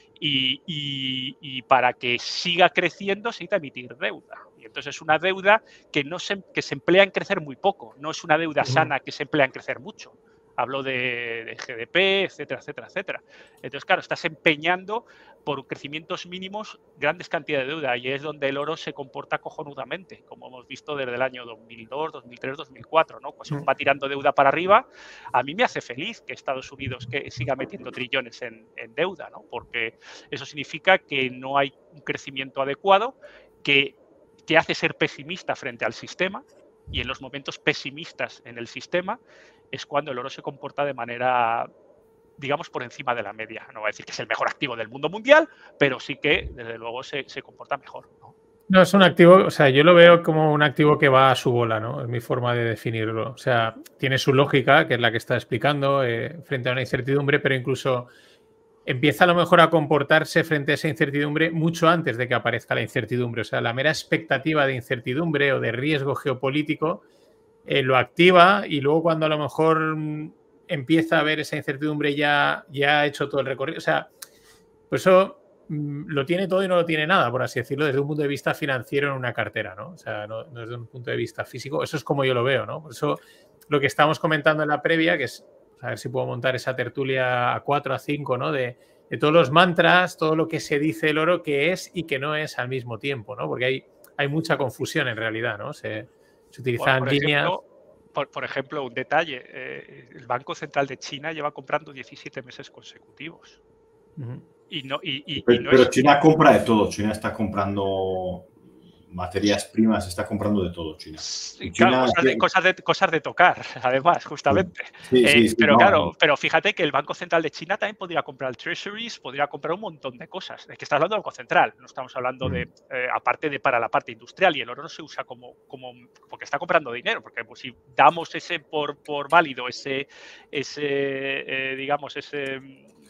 Y, y, y para que siga creciendo se necesita emitir deuda. Y entonces es una deuda que, no se, que se emplea en crecer muy poco, no es una deuda sana que se emplea en crecer mucho. Hablo de, de G D P, etcétera, etcétera, etcétera. Entonces, claro, estás empeñando por crecimientos mínimos grandes cantidades de deuda y es donde el oro se comporta cojonudamente, como hemos visto desde el año dos mil dos, dos mil tres, dos mil cuatro, ¿no? Pues va tirando deuda para arriba. A mí me hace feliz que Estados Unidos que siga metiendo trillones en, en deuda, ¿no? Porque eso significa que no hay un crecimiento adecuado, que te hace ser pesimista frente al sistema y en los momentos pesimistas en el sistema es cuando el oro se comporta de manera, digamos, por encima de la media. No voy a decir que es el mejor activo del mundo mundial, pero sí que, desde luego, se, se comporta mejor, ¿no? No, es un activo, o sea, yo lo veo como un activo que va a su bola, ¿no? Es mi forma de definirlo. O sea, tiene su lógica, que es la que está explicando, eh, frente a una incertidumbre, pero incluso empieza a lo mejor a comportarse frente a esa incertidumbre mucho antes de que aparezca la incertidumbre. O sea, la mera expectativa de incertidumbre o de riesgo geopolítico eh, lo activa y luego cuando a lo mejor mmm, empieza a ver esa incertidumbre ya, ya ha hecho todo el recorrido. O sea, pues eso mmm, lo tiene todo y no lo tiene nada, por así decirlo, desde un punto de vista financiero en una cartera, ¿no? O sea, no, no desde un punto de vista físico. Eso es como yo lo veo, ¿no? Por eso lo que estábamos comentando en la previa, que es a ver si puedo montar esa tertulia a cuatro, a cinco, ¿no? De, de todos los mantras, todo lo que se dice el oro que es y que no es al mismo tiempo, ¿no? Porque hay, hay mucha confusión en realidad, ¿no? Se, se utilizan por, por líneas... Ejemplo, por, por ejemplo, un detalle. Eh, el Banco Central de China lleva comprando diecisiete meses consecutivos. Uh-huh. Y no, y, y, pero y no pero es... China compra de todo. China está comprando... materias primas, está comprando de todo China. Sí, China claro, cosas de, cosas, de, cosas de tocar, además, justamente. Sí, eh, sí, sí, pero no, claro, no. pero fíjate que el Banco Central de China también podría comprar treasuries, podría comprar un montón de cosas. Es que está hablando del Banco Central, no estamos hablando de, eh, aparte de para la parte industrial, y el oro no se usa como, como porque está comprando dinero, porque pues, si damos ese por, por válido, ese, ese eh, digamos, ese...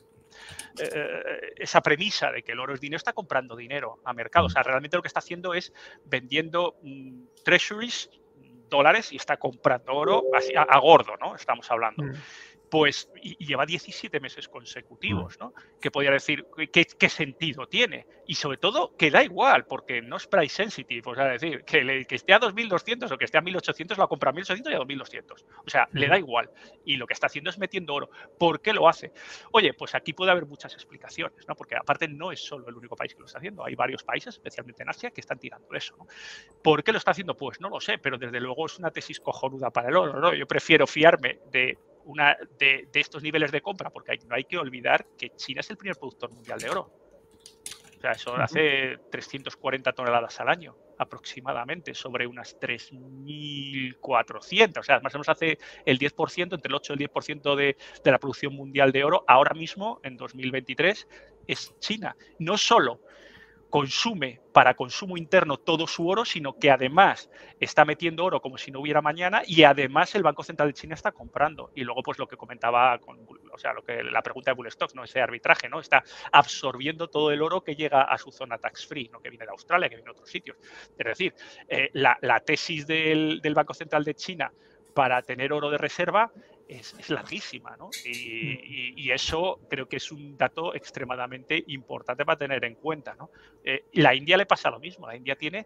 Eh, esa premisa de que el oro es dinero, está comprando dinero a mercado. O sea, realmente lo que está haciendo es vendiendo mm, treasuries, dólares, y está comprando oro así a, a gordo, ¿no? Estamos hablando. Mm. pues y, y lleva diecisiete meses consecutivos, ¿no? Que podría decir, ¿qué, ¿qué sentido tiene? Y sobre todo, que da igual, porque no es price sensitive, o sea, decir, que, le, que esté a dos mil doscientos o que esté a mil ochocientos, lo compra a mil ochocientos y a dos mil doscientos. O sea, uh-huh. le da igual. Y lo que está haciendo es metiendo oro. ¿Por qué lo hace? Oye, pues aquí puede haber muchas explicaciones, ¿no? Porque aparte no es solo el único país que lo está haciendo. Hay varios países, especialmente en Asia, que están tirando eso, ¿no? ¿Por qué lo está haciendo? Pues no lo sé, pero desde luego es una tesis cojonuda para el oro, ¿no? Yo prefiero fiarme de Una, de, de estos niveles de compra, porque hay, no hay que olvidar que China es el primer productor mundial de oro. O sea, eso hace trescientas cuarenta toneladas al año, aproximadamente, sobre unas tres mil cuatrocientas. O sea, más o menos hace el diez por ciento, entre el ocho y el diez por ciento de, de la producción mundial de oro. Ahora mismo, en dos mil veintitrés, es China. No solo consume para consumo interno todo su oro, sino que además está metiendo oro como si no hubiera mañana y además el Banco Central de China está comprando. Y luego, pues lo que comentaba, con, o sea, lo que la pregunta de Bull Stocks, ¿no? Ese arbitraje, ¿no? Está absorbiendo todo el oro que llega a su zona tax free, ¿no? Que viene de Australia, que viene de otros sitios. Es decir, eh, la, la tesis del, del Banco Central de China para tener oro de reserva es, es larguísima, ¿no? Y, y, y eso creo que es un dato extremadamente importante para tener en cuenta, ¿no? Eh, la India le pasa lo mismo. La India tiene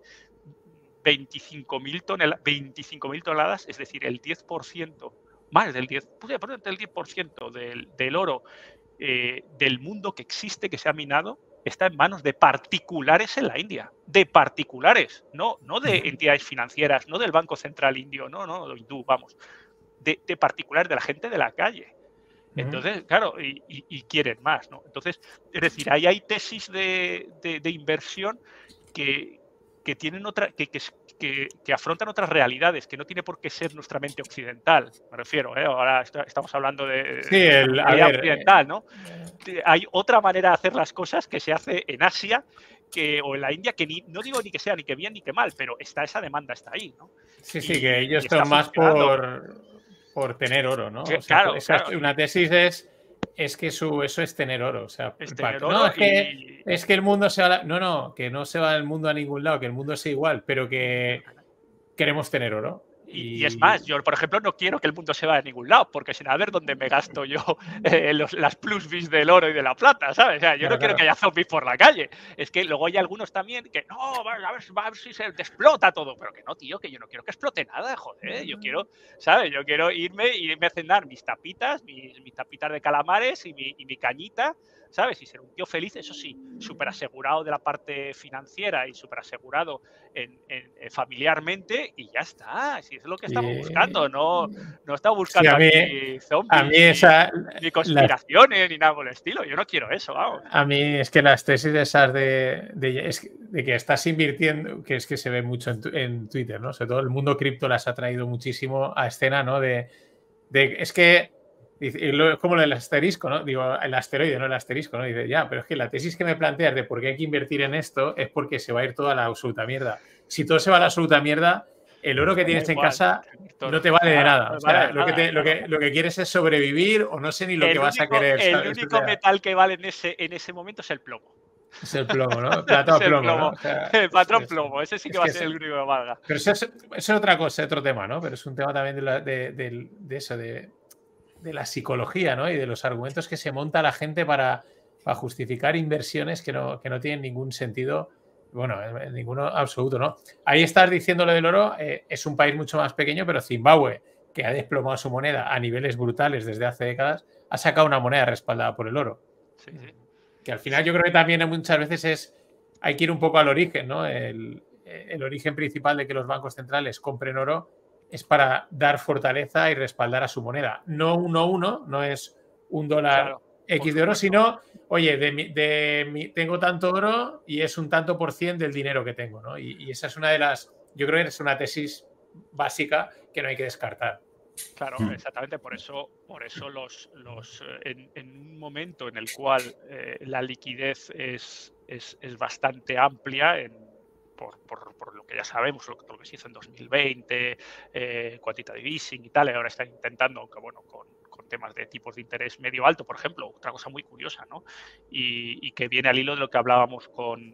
veinticinco mil toneladas, es decir, el diez por ciento, más del diez por ciento, del diez por ciento del, del oro eh, del mundo que existe, que se ha minado, está en manos de particulares en la India, de particulares, no, no de entidades financieras, no del Banco Central Indio, no, no, de hindú, vamos, de, de particulares, de la gente de la calle. Entonces, claro, y, y, y quieren más, ¿no? Entonces, es decir, ahí hay tesis de, de, de inversión que, que tienen otra, que, que, que, que afrontan otras realidades, que no tiene por qué ser nuestra mente occidental, me refiero, ¿eh? Ahora está, estamos hablando de, sí, el, de a ver, occidental, ¿no? Eh, hay otra manera de hacer las cosas que se hace en Asia que, o en la India, que ni, no digo ni que sea ni que bien ni que mal, pero está esa demanda, está ahí, ¿no? Sí, sí, y, que ellos son más por, por tener oro, ¿no? Que, o sea, claro, esa, claro. Una tesis es, es que su, eso es tener oro. O sea, es para, tener oro no, es que, y... es que el mundo se va a la, no, no, que no se va el mundo a ningún lado, que el mundo sea igual, pero que queremos tener oro. Y, y es más, yo, por ejemplo, no quiero que el mundo se vaya a ningún lado, porque sin a ver dónde me gasto yo eh, los, las plusbis del oro y de la plata, ¿sabes? O sea, yo claro, no quiero claro. que haya zombies por la calle. Es que luego hay algunos también que, no, a ver, a ver, a ver si se explota todo. Pero que no, tío, que yo no quiero que explote nada, joder. Yo quiero, ¿sabes? Yo quiero irme y irme a cenar mis tapitas, mis, mis tapitas de calamares y mi, y mi cañita, ¿sabes? Y ser un tío feliz, eso sí, súper asegurado de la parte financiera y súper asegurado en, en, en familiarmente y ya está. Si es lo que estamos Y... buscando, no, no estamos buscando sí, a mí, aquí zombies a mí esa, ni, ni conspiraciones la, ni nada por el estilo. Yo no quiero eso, vamos. A mí es que las tesis esas de, de, es que, de que estás invirtiendo, que es que se ve mucho en, en Twitter, ¿no? Sobre todo el mundo cripto las ha traído muchísimo a escena, ¿no? De, de es que es como el asterisco, ¿no? Digo, el asteroide, no el asterisco, ¿no? Dice, ya, pero es que la tesis que me planteas de por qué hay que invertir en esto es porque se va a ir toda la absoluta mierda. Si todo se va a la absoluta mierda, el oro que tienes en casa no te vale de nada. O sea, lo que, te, lo, que, lo que quieres es sobrevivir o no sé ni lo el que único, vas a querer. El ¿sabes? único o sea, metal que vale en ese, en ese momento es el plomo. Es el plomo, ¿no? Plata o es el plomo, plomo, ¿no? O sea, el patrón es, plomo, ese sí que es va que a ser es, el único que valga. Pero eso es, eso es otra cosa, otro tema, ¿no? Pero es un tema también de, la, de, de, de eso, de, de la psicología, ¿no? Y de los argumentos que se monta la gente para, para justificar inversiones que no, que no tienen ningún sentido, bueno, en ninguno absoluto, ¿no? Ahí estás diciendo lo del oro, eh, es un país mucho más pequeño, pero Zimbabue, que ha desplomado su moneda a niveles brutales desde hace décadas, ha sacado una moneda respaldada por el oro. Sí, sí. Que al final yo creo que también muchas veces es, hay que ir un poco al origen, ¿no? El, el origen principal de que los bancos centrales compren oro es para dar fortaleza y respaldar a su moneda. No uno a uno, no es un dólar Claro, X de oro, sino, oye, de mi, de mi, tengo tanto oro y es un tanto por cien del dinero que tengo, ¿no? Y, y esa es una de las, yo creo que es una tesis básica que no hay que descartar. Claro, exactamente. Por eso, por eso los, los en, en un momento en el cual eh, la liquidez es, es, es bastante amplia, en, por, por, por lo que ya sabemos, lo, lo que se hizo en dos mil veinte, eh, quantitative easing y tal, y ahora están intentando, aunque bueno, con, con temas de tipos de interés medio alto, por ejemplo, otra cosa muy curiosa, ¿no? Y, y que viene al hilo de lo que hablábamos con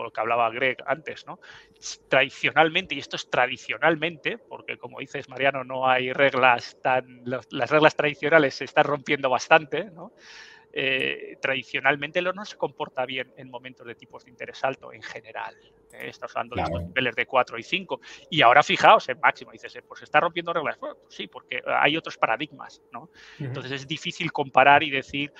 o lo que hablaba Greg antes, ¿no? Tradicionalmente, y esto es tradicionalmente, porque como dices, Mariano, no hay reglas tan... Las reglas tradicionales se están rompiendo bastante, ¿no? Eh, tradicionalmente el oro no se comporta bien en momentos de tipos de interés alto en general. ¿eh? Estás hablando claro. de estos niveles de cuatro y cinco. Y ahora fijaos en máximo, dices, eh, pues se está rompiendo reglas. Bueno, pues sí, porque hay otros paradigmas, ¿no? Uh-huh. Entonces es difícil comparar y decir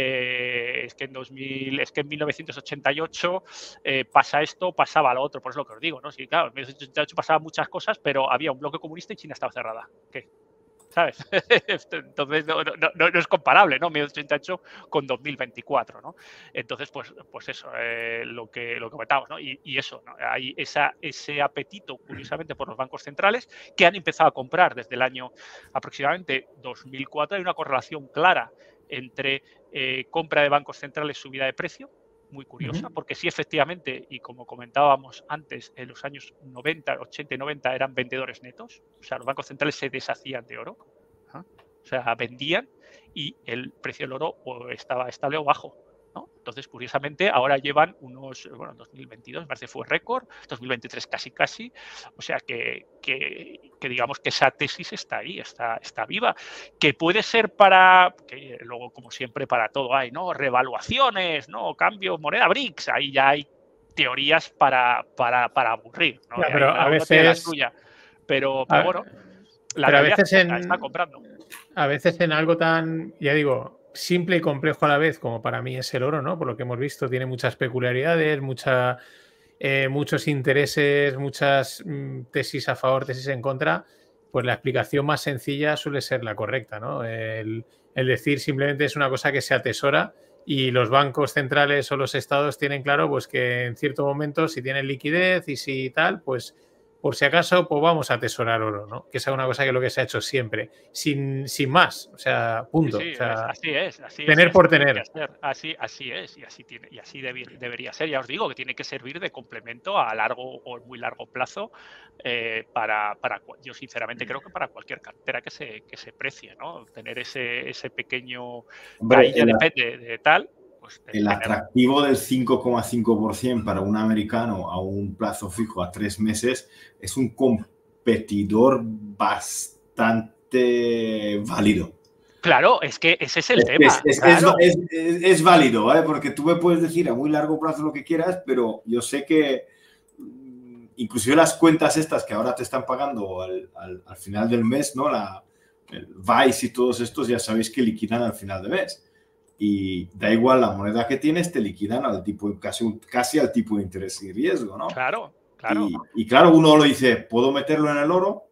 eh, es que en dos mil, es que en mil novecientos ochenta y ocho eh, pasa esto, pasaba lo otro. Por eso es lo que os digo, ¿no? Sí, claro, en mil novecientos ochenta y ocho pasaban muchas cosas, pero había un bloque comunista y China estaba cerrada. ¿Qué? ¿Sabes? Entonces no, no, no, no es comparable, ¿no? mil novecientos ochenta y ocho con dos mil veinticuatro, ¿no? Entonces, pues, pues eso, eh, lo que lo que comentamos, ¿no? Y, y eso, ¿no? Hay esa, ese apetito, curiosamente, por los bancos centrales que han empezado a comprar desde el año aproximadamente dos mil cuatro. Hay una correlación clara entre eh, compra de bancos centrales, subida de precio, muy curiosa, uh-huh. porque sí, efectivamente, y como comentábamos antes, en los años noventa, ochenta y noventa eran vendedores netos, o sea, los bancos centrales se deshacían de oro, ¿eh? O sea, vendían y el precio del oro o estaba estable o bajo, ¿no? Entonces, curiosamente, ahora llevan unos, bueno, dos mil veintidós, me parece fue récord, dos mil veintitrés casi casi, o sea, que, que, que digamos que esa tesis está ahí, está, está viva, que puede ser para, que luego como siempre para todo hay, ¿no? Revaluaciones, ¿no? Cambio, moneda B R I C S, ahí ya hay teorías para, para, para aburrir, ¿no? Ya, pero a veces... la suya, pero, pero bueno, la pero realidad a veces en... está comprando. A veces en algo tan, ya digo, simple y complejo a la vez, como para mí es el oro, ¿no? Por lo que hemos visto, tiene muchas peculiaridades, mucha, eh, muchos intereses, muchas mm, tesis a favor, tesis en contra, pues la explicación más sencilla suele ser la correcta, ¿no? El, el decir simplemente es una cosa que se atesora y los bancos centrales o los estados tienen claro pues que en cierto momento si tienen liquidez y si tal, pues por si acaso, pues vamos a atesorar oro, ¿no? Que esa es una cosa que es lo que se ha hecho siempre, sin, sin más, o sea, punto. Sí, sí, o sea, es, así es, así tener es, por así tener. Así, así es, y así tiene, y así debe, debería ser. Ya os digo que tiene que servir de complemento a largo o muy largo plazo eh, para, para, yo sinceramente creo que para cualquier cartera que se, que se precie, ¿no? Tener ese, ese pequeño, Hombre, ahí ya depende de, de tal. Pues el atractivo del cinco coma cinco por ciento para un americano a un plazo fijo a tres meses es un competidor bastante válido. Claro, es que ese es el es, tema. Es, es, claro. es, es, es válido, ¿vale? Porque tú me puedes decir a muy largo plazo lo que quieras, pero yo sé que inclusive las cuentas estas que ahora te están pagando al, al, al final del mes, ¿no? La, el Vice y todos estos ya sabéis que liquidan al final de mes. Y da igual la moneda que tienes, te liquidan al tipo, casi, casi al tipo de interés y riesgo, ¿no? Claro, claro. Y, y claro, uno lo dice, ¿puedo meterlo en el oro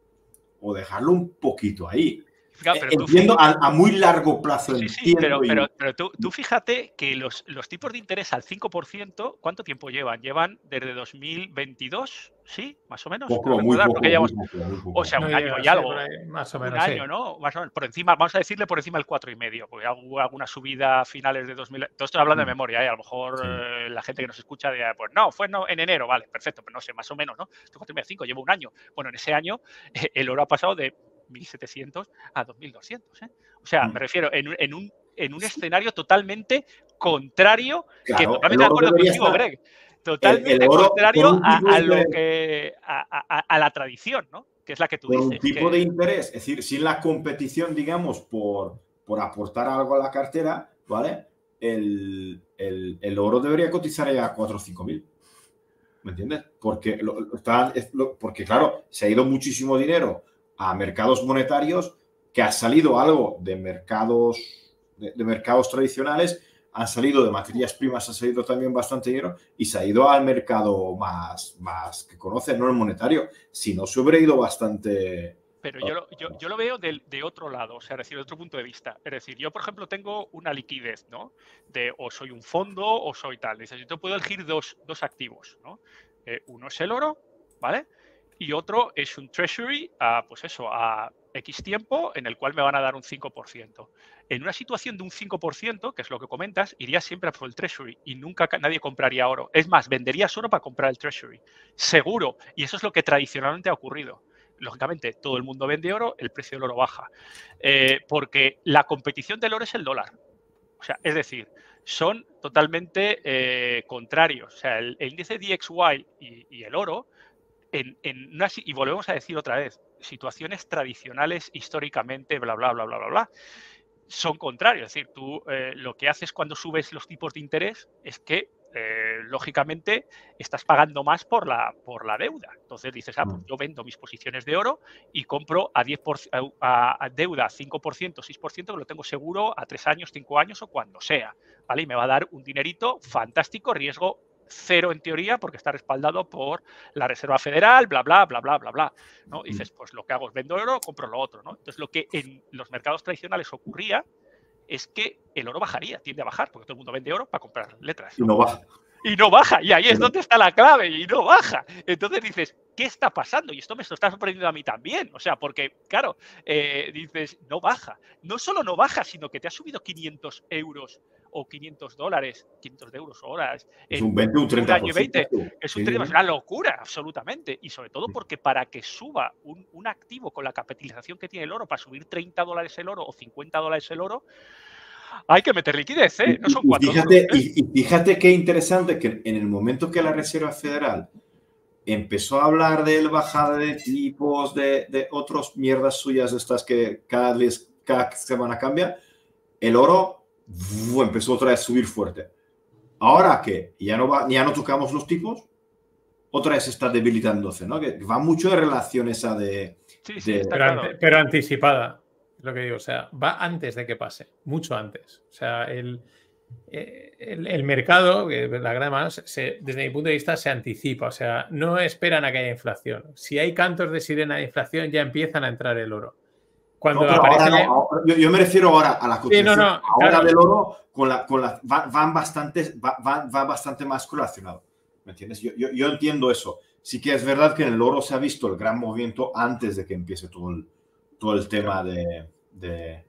o dejarlo un poquito ahí? Claro, pero entiendo tú, a, a muy largo plazo. Sí, sí, pero, y... pero, pero tú, tú fíjate que los, los tipos de interés al cinco por ciento, ¿cuánto tiempo llevan? Llevan desde dos mil veintidós, ¿sí? Más o menos. Poco, muy poco, llevamos, muy poco, muy poco. O sea, un no, año llega, y algo. Sí, ahí, más o menos, un año, sí. ¿no? Más o menos. Por encima, vamos a decirle por encima del cuatro y medio, porque hubo alguna subida a finales de dos mil. Todo estoy hablando de memoria, ¿eh? A lo mejor sí. eh, la gente que nos escucha de, pues no, fue no, en enero, vale, perfecto, pero no sé, más o menos, ¿no? Esto cuatro y medio, cinco, llevo un año. Bueno, en ese año eh, el oro ha pasado de mil setecientos a dos mil doscientos, ¿eh? O sea, mm. me refiero en, en, un, en un escenario totalmente contrario, claro, que totalmente de acuerdo contigo, estar... Greg, totalmente el, el oro, contrario a, a lo que a, a, a la tradición, ¿no? Que es la que tú por dices. Un tipo que... de interés, es decir, sin la competición, digamos, por, por aportar algo a la cartera, ¿vale? El, el, el oro debería cotizar ya a cuatro o cinco mil. ¿Me entiendes? Porque, lo, está, lo, porque, claro, se ha ido muchísimo dinero a mercados monetarios, que ha salido algo de mercados, de, de mercados tradicionales, han salido de materias primas, ha salido también bastante dinero y se ha ido al mercado más, más que conocen, no el monetario. Si no, se hubiera ido bastante... Pero yo lo, yo, yo lo veo de, de otro lado, o sea, es decir, de otro punto de vista. Es decir, yo, por ejemplo, tengo una liquidez, ¿no? De o soy un fondo o soy tal. Dices, yo puedo elegir dos, dos activos, ¿no? Eh, uno es el oro, ¿vale? Y otro es un treasury a, pues eso, a X tiempo en el cual me van a dar un cinco por ciento. En una situación de un cinco por ciento, que es lo que comentas, iría siempre a por el treasury y nunca nadie compraría oro. Es más, venderías oro para comprar el treasury. Seguro. Y eso es lo que tradicionalmente ha ocurrido. Lógicamente, todo el mundo vende oro, el precio del oro baja. Eh, porque la competición del oro es el dólar. O sea, es decir, son totalmente eh, contrarios. O sea, el, el índice D X Y y, y el oro, en, en una, y volvemos a decir otra vez, situaciones tradicionales históricamente, bla, bla, bla, bla, bla, bla, son contrarios. Es decir, tú eh, lo que haces cuando subes los tipos de interés es que, eh, lógicamente, estás pagando más por la, por la deuda. Entonces dices, ah, pues yo vendo mis posiciones de oro y compro a, diez por ciento, a, a deuda cinco por ciento, seis por ciento, que lo tengo seguro a tres años, cinco años o cuando sea, ¿vale? Y me va a dar un dinerito fantástico, riesgo cero en teoría, porque está respaldado por la Reserva Federal, bla, bla, bla, bla, bla, bla, ¿no? Y dices, pues lo que hago es vendo oro, compro lo otro, ¿no? Entonces, lo que en los mercados tradicionales ocurría es que el oro bajaría, tiende a bajar, porque todo el mundo vende oro para comprar letras, ¿no? Y no baja. Y no baja, y ahí es donde está la clave, y no baja. Entonces dices, ¿qué está pasando? Y esto me está sorprendiendo a mí también. O sea, porque, claro, eh, dices, no baja. No solo no baja, sino que te ha subido quinientos euros o quinientos dólares, quinientos euros horas. Es un veinte, un treinta por ciento. Un año veinte. Es un sí, treinta, sí. una locura, absolutamente. Y sobre todo porque para que suba un, un activo con la capitalización que tiene el oro, para subir treinta dólares el oro o cincuenta dólares el oro, hay que meter liquidez, ¿eh? No son Y cuatro fíjate, duros, ¿eh? y, y fíjate qué interesante que en el momento que la Reserva Federal empezó a hablar de la bajada de tipos, de, de otras mierdas suyas estas que cada vez cada semana cambia, el oro ¡fu! Empezó otra vez a subir fuerte. Ahora que ya no, va, ya no tocamos los tipos, otra vez está debilitándose, ¿no? Que va mucho de relación esa de... Sí, sí, de está Pero, claro. ante- pero anticipada, es lo que digo. O sea, va antes de que pase, mucho antes. O sea, el, eh, el, el mercado, que la gran mayoría, se, desde mi punto de vista, se anticipa. O sea, no esperan a que haya inflación. Si hay cantos de sirena de inflación, ya empiezan a entrar el oro. Cuando No, pero aparece ahora no, la- ahora- yo, yo me refiero ahora a la Sí, cotización no, no, ahora claro. del oro con la, con la, va, van bastante, va, va, va bastante más correlacionado. ¿Me entiendes? Yo, yo, yo entiendo eso. Sí que es verdad que en el oro se ha visto el gran movimiento antes de que empiece todo el, todo el tema de... de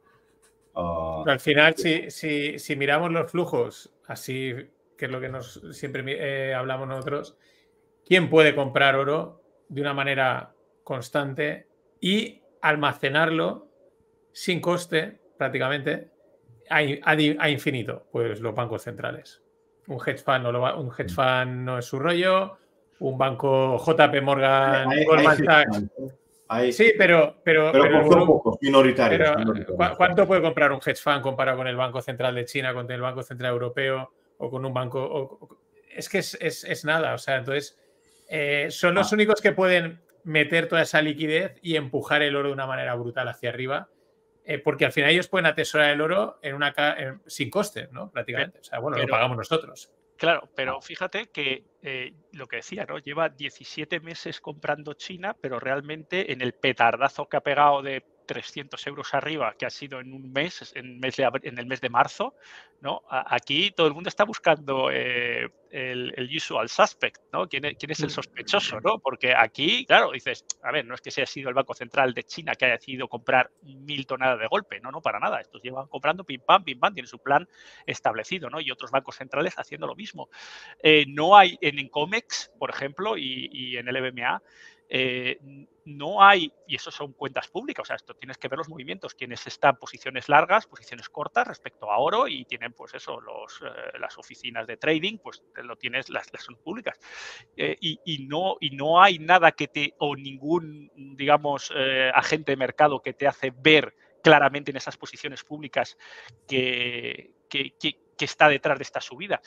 uh, Pero al final, si, si, si miramos los flujos, así que es lo que nos siempre eh, hablamos nosotros, ¿quién puede comprar oro de una manera constante y almacenarlo sin coste prácticamente a, a, a infinito? Pues los bancos centrales. Un hedge fund no, lo va, un hedge fund no es su rollo, un banco J P Morgan, hay, Goldman hay, Sachs. hay, Sí, pero, pero, pero, pero, pero son pocos, minoritarios. pero minoritarios. ¿cuánto puede comprar un hedge fund comparado con el Banco Central de China, con el Banco Central Europeo o con un banco? O, o, es que es, es, es nada. O sea, entonces eh, son los Ah. únicos que pueden meter toda esa liquidez y empujar el oro de una manera brutal hacia arriba, eh, porque al final ellos pueden atesorar el oro en una en, sin coste, ¿no? Prácticamente. O sea, bueno, Pero, lo pagamos nosotros. Claro, pero fíjate que eh, lo que decía, ¿no? Lleva diecisiete meses comprando China, pero realmente en el petardazo que ha pegado de trescientos euros arriba, que ha sido en un mes, en, mes de, en el mes de marzo, ¿no? Aquí todo el mundo está buscando eh, el, el usual suspect, ¿no? ¿Quién es, quién es el sospechoso, ¿no? Porque aquí, claro, dices, a ver, no es que sea sido el Banco Central de China que haya decidido comprar mil toneladas de golpe, no, no, para nada. Estos llevan comprando pim pam, pim pam, tienen su plan establecido, ¿no? Y otros bancos centrales haciendo lo mismo. Eh, no hay en, en COMEX, por ejemplo, y, y en el E B M A, eh, no hay, y eso son cuentas públicas, o sea, esto tienes que ver los movimientos, quienes están posiciones largas, posiciones cortas respecto a oro y tienen pues eso, los, eh, las oficinas de trading, pues lo tienes, las, las son públicas. Eh, y, y, no, y no hay nada que te, o ningún, digamos, eh, agente de mercado que te hace ver claramente en esas posiciones públicas que, que, que, que está detrás de esta subida.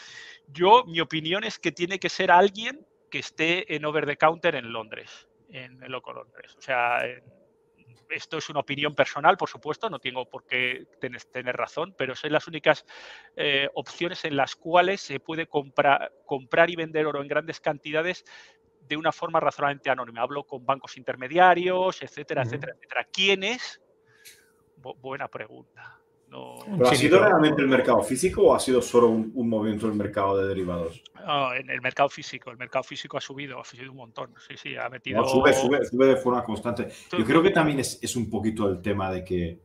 Yo, mi opinión es que tiene que ser alguien que esté en over the counter en Londres, en el Loco Londres. O sea, en, esto es una opinión personal, por supuesto, no tengo por qué tener, tener razón, pero son las únicas eh, opciones en las cuales se puede comprar, comprar y vender oro en grandes cantidades de una forma razonablemente anónima. Hablo con bancos intermediarios, etcétera, uh-huh. etcétera, etcétera. ¿Quién es? Bu- buena pregunta. No, ¿Pero ha sido realmente el mercado físico o ha sido solo un, un movimiento del mercado de derivados? Oh, en el mercado físico. El mercado físico ha subido, ha subido un montón. Sí, sí, ha metido... No, sube, sube, sube de forma constante. Yo creo que también es, es un poquito el tema de que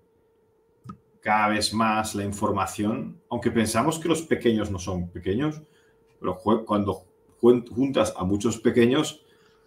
cada vez más la información, aunque pensamos que los pequeños no son pequeños, pero cuando juntas a muchos pequeños,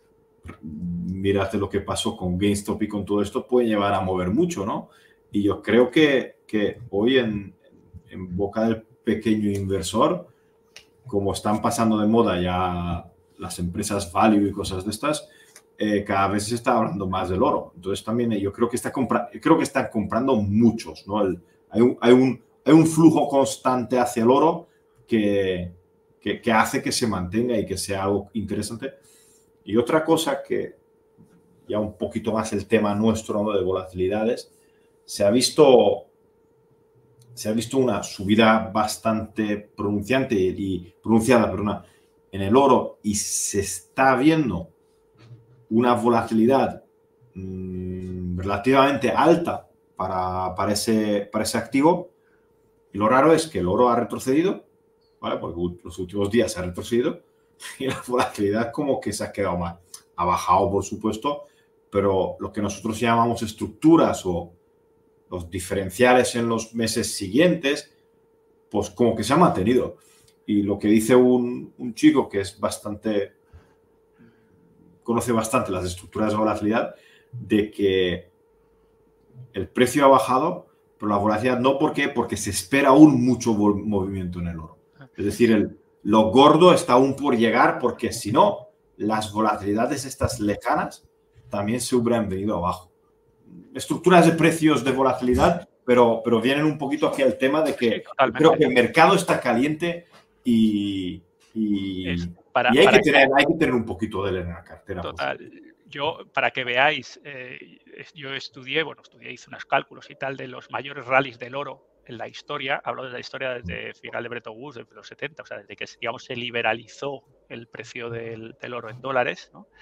mírate lo que pasó con GameStop y con todo esto, puede llevar a mover mucho, ¿no? Y yo creo que, que hoy en, en boca del pequeño inversor, como están pasando de moda ya las empresas value y cosas de estas, eh, cada vez se está hablando más del oro. Entonces también yo creo que, está compra creo que están comprando muchos, ¿no? El, hay, un, hay, un, hay un flujo constante hacia el oro que, que, que hace que se mantenga y que sea algo interesante. Y otra cosa que ya un poquito más el tema nuestro, ¿no?, de volatilidades, se ha visto... se ha visto una subida bastante pronunciante y pronunciada, perdona, en el oro, y se está viendo una volatilidad mmm, relativamente alta para, para, ese, para ese activo. Y lo raro es que el oro ha retrocedido, ¿vale? Porque los últimos días se ha retrocedido y la volatilidad como que se ha quedado más. Ha bajado, por supuesto, pero lo que nosotros llamamos estructuras o los diferenciales en los meses siguientes, pues como que se ha mantenido. Y lo que dice un, un chico que es bastante, conoce bastante las estructuras de volatilidad, de que el precio ha bajado, pero la volatilidad no. ¿Por qué? Porque se espera aún mucho movimiento en el oro. Es decir, el, lo gordo está aún por llegar, porque si no, las volatilidades estas lejanas también se hubieran venido abajo. Estructuras de precios de volatilidad, pero, pero vienen un poquito aquí al tema de que sí, creo que el mercado está caliente y, y, para, y hay, para que tener, que... hay que tener un poquito de él en la cartera. Total. Yo, para que veáis, eh, yo estudié, bueno, estudié, hice unos cálculos y tal de los mayores rallies del oro en la historia. Hablo de la historia desde el final de Bretton Woods, desde los setenta, o sea, desde que, digamos, se liberalizó el precio del, del oro en dólares, ¿no?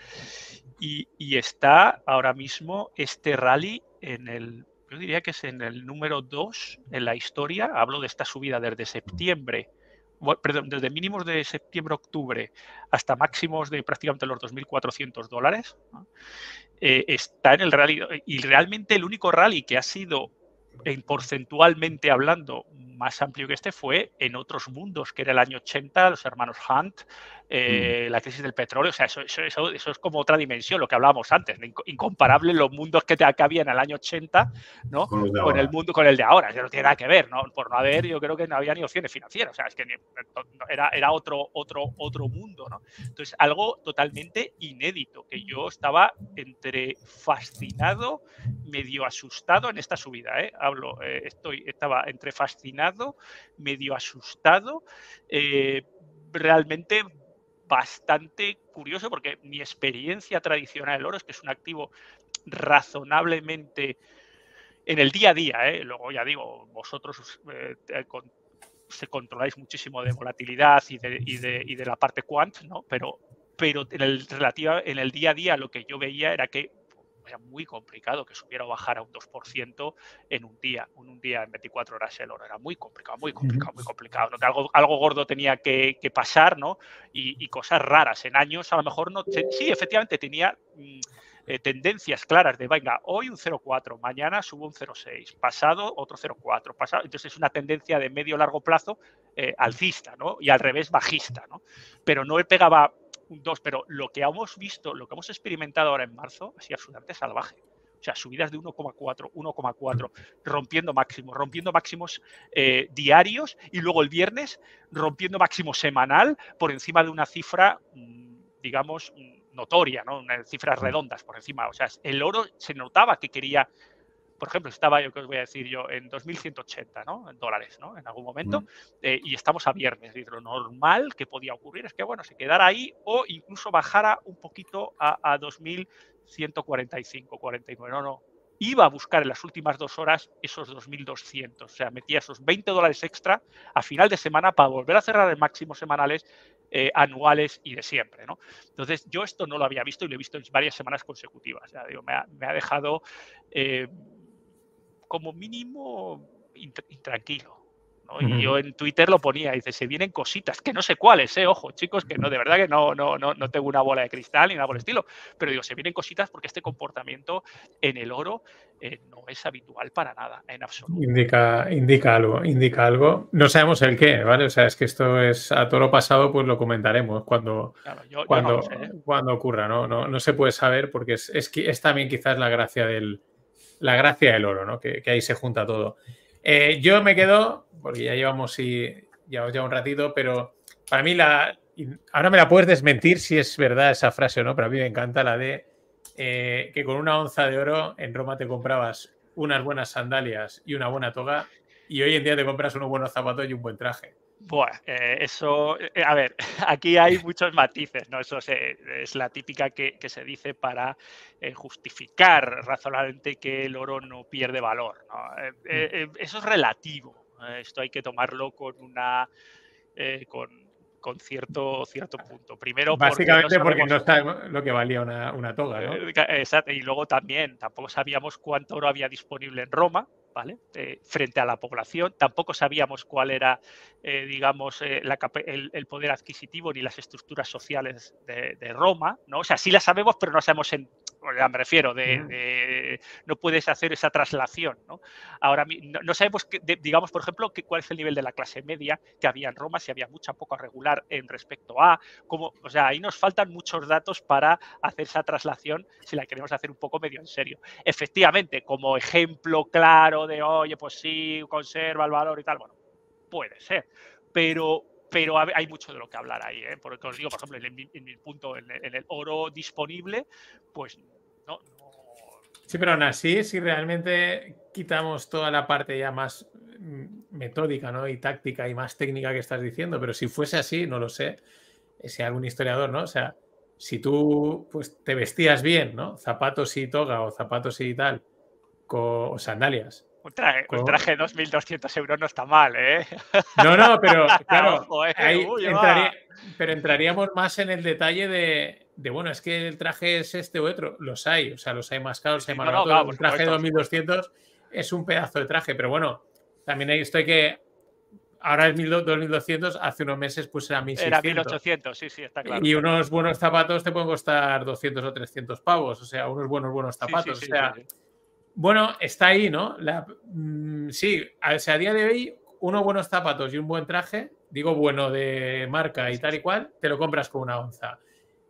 Y, y está ahora mismo este rally en el, yo diría que es en el número dos en la historia. Hablo de esta subida desde septiembre, bueno, perdón, desde mínimos de septiembre-octubre hasta máximos de prácticamente los dos mil cuatrocientos dólares, ¿no? Eh, está en el rally, y realmente el único rally que ha sido, en porcentualmente hablando, más amplio que este fue en otros mundos, que era el año ochenta, los hermanos Hunt, eh, mm. la crisis del petróleo. O sea, eso, eso, eso, eso es como otra dimensión, lo que hablábamos antes, incomparable los mundos que, te, que había en el año ochenta, ¿no? Con, con el mundo, con el de ahora. Eso no tiene nada que ver, ¿no? Por no haber, yo creo que no había ni opciones financieras. O sea, es que era, era otro, otro, otro mundo, ¿no? Entonces, algo totalmente inédito, que yo estaba entre fascinado, medio asustado en esta subida, ¿eh? Hablo, eh, estoy, estaba entre fascinado, medio asustado, eh, realmente bastante curioso, porque mi experiencia tradicional del oro es que es un activo razonablemente en el día a día, ¿eh? Luego ya digo, vosotros eh, con, se controláis muchísimo de volatilidad y de, y de, y de la parte quant, ¿no? Pero, pero en, el relativa, en el día a día lo que yo veía era que era muy complicado que subiera o bajara un dos por ciento en un día, en un día en veinticuatro horas el oro. Era muy complicado, muy complicado, muy complicado, ¿no? Que algo, algo gordo tenía que, que pasar, ¿no? Y, y cosas raras. En años a lo mejor no... Sí, efectivamente tenía mmm, eh, tendencias claras de, venga, hoy un cero coma cuatro, mañana subo un cero coma seis, pasado otro cero coma cuatro, pasado... Entonces es una tendencia de medio-largo plazo eh, alcista, ¿no? Y al revés bajista, ¿no? Pero no pegaba un dos, pero lo que hemos visto, lo que hemos experimentado ahora en marzo ha sido absolutamente salvaje. O sea, subidas de uno coma cuatro, uno coma cuatro, rompiendo máximos, rompiendo máximos eh, diarios, y luego el viernes rompiendo máximo semanal por encima de una cifra, digamos, notoria, ¿no? Unas cifras redondas por encima. O sea, el oro se notaba que quería... Por ejemplo, estaba, yo que os voy a decir yo, en dos mil ciento ochenta, ¿no? En dólares, ¿no? En algún momento. Mm. Eh, y estamos a viernes. Y lo normal que podía ocurrir es que, bueno, se quedara ahí o incluso bajara un poquito a, a dos mil ciento cuarenta y cinco, cuarenta y nueve. No, no. Iba a buscar en las últimas dos horas esos dos mil doscientos. O sea, metía esos veinte dólares extra a final de semana para volver a cerrar el máximo semanales, eh, anuales y de siempre, ¿no? Entonces, yo esto no lo había visto y lo he visto en varias semanas consecutivas. O sea, digo, me, ha, me ha dejado... Eh, como mínimo intranquilo, ¿no? Y yo en Twitter lo ponía, y dice, se vienen cositas, que no sé cuáles, ¿eh? Ojo, chicos, que no, de verdad que no, no, no, no tengo una bola de cristal ni nada por el estilo, pero digo, se vienen cositas porque este comportamiento en el oro eh, no es habitual para nada, en absoluto. Indica, indica algo, indica algo. No sabemos el qué, ¿vale? O sea, es que esto es a toro pasado, pues lo comentaremos cuando, claro, yo, cuando, yo no sé, ¿eh? cuando ocurra, ¿no? No, no se puede saber porque es, es, es también quizás la gracia del la gracia del oro, ¿no? Que, que ahí se junta todo. Eh, yo me quedo, porque ya llevamos y llevamos ya un ratito, pero para mí la... Ahora me la puedes desmentir si es verdad esa frase o no, pero a mí me encanta la de eh, que con una onza de oro en Roma te comprabas unas buenas sandalias y una buena toga y hoy en día te compras unos buenos zapatos y un buen traje. Buah, eh, eso, eh, a ver, aquí hay muchos matices, ¿no? Eso se, es la típica que, que se dice para eh, justificar razonablemente que el oro no pierde valor, ¿no? Eh, eh, eso es relativo. eh, Esto hay que tomarlo con una, eh, con, con cierto, cierto punto. Primero porque no Básicamente porque sabemos. no está lo que valía una, una toga, ¿no? Eh, Exacto, y luego también tampoco sabíamos cuánto oro había disponible en Roma, ¿vale? Eh, frente a la población, tampoco sabíamos cuál era, eh, digamos, eh, la, el, el, poder adquisitivo ni las estructuras sociales de, de, Roma, ¿no? O sea, sí las sabemos, pero no sabemos en, ya me refiero, de, de, no puedes hacer esa traslación, ¿no? Ahora no, no sabemos, que, de, digamos, por ejemplo, que, cuál es el nivel de la clase media que había en Roma, si había mucha, poco regular en respecto a, cómo, o sea, ahí nos faltan muchos datos para hacer esa traslación si la queremos hacer un poco medio en serio. Efectivamente, como ejemplo claro de, oye, pues sí, conserva el valor y tal, bueno, puede ser, pero pero hay mucho de lo que hablar ahí, ¿eh? Porque os digo, por ejemplo, en mi, en mi punto, en el, en el oro disponible, pues no, no. Sí, pero aún así, si realmente quitamos toda la parte ya más metódica, ¿no? Y táctica y más técnica que estás diciendo, pero si fuese así, no lo sé, si algún historiador, ¿no? O sea, si tú pues te vestías bien, ¿no? Zapatos y toga o zapatos y tal, con, o sandalias. Un traje, un traje de dos mil doscientos euros no está mal, ¿eh? No, no, pero claro, Ojo, ¿eh? ahí Uy, entraría, pero entraríamos más en el detalle de, de, bueno, es que el traje es este u otro. Los hay, o sea, los hay más caros, sí, hay más no, no, baratos. claro, un traje supuesto, de dos mil doscientos es un pedazo de traje, pero bueno, también hay esto hay que ahora es dos mil doscientos, hace unos meses pues era mil seiscientos. Era mil ochocientos, sí, sí, está claro. Y unos buenos zapatos te pueden costar doscientos o trescientos pavos, o sea, unos buenos, buenos zapatos. Sí, sí, sí, o sea, sí, sí. Bueno, está ahí, ¿no? La, mmm, sí, o sea, a día de hoy, unos buenos zapatos y un buen traje, digo bueno de marca y tal y cual, te lo compras con una onza.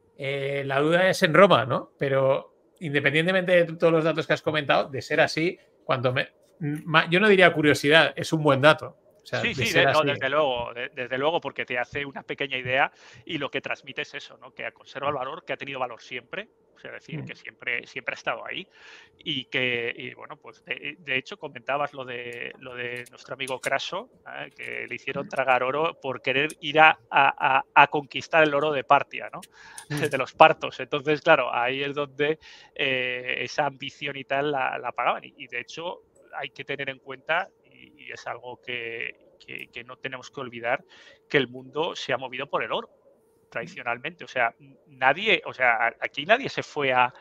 Eh, la duda es en Roma, ¿no? Pero independientemente de todos los datos que has comentado, de ser así, cuando me, yo no diría curiosidad, es un buen dato. O sea, sí, de sí, ser de, no, así. desde luego, de, desde luego, porque te hace una pequeña idea y lo que transmite es eso, ¿no? Que conserva el valor, que ha tenido valor siempre, o sea, decir, que siempre, siempre ha estado ahí y que, y bueno, pues de, de, hecho comentabas lo de, lo de nuestro amigo Craso, ¿eh? Que le hicieron tragar oro por querer ir a, a, a conquistar el oro de Partia, ¿no? De los partos. Entonces, claro, ahí es donde eh, esa ambición y tal la, la pagaban y, y de hecho hay que tener en cuenta y es algo que, que, que no tenemos que olvidar, que el mundo se ha movido por el oro tradicionalmente. O sea, nadie, o sea, aquí nadie se fue a,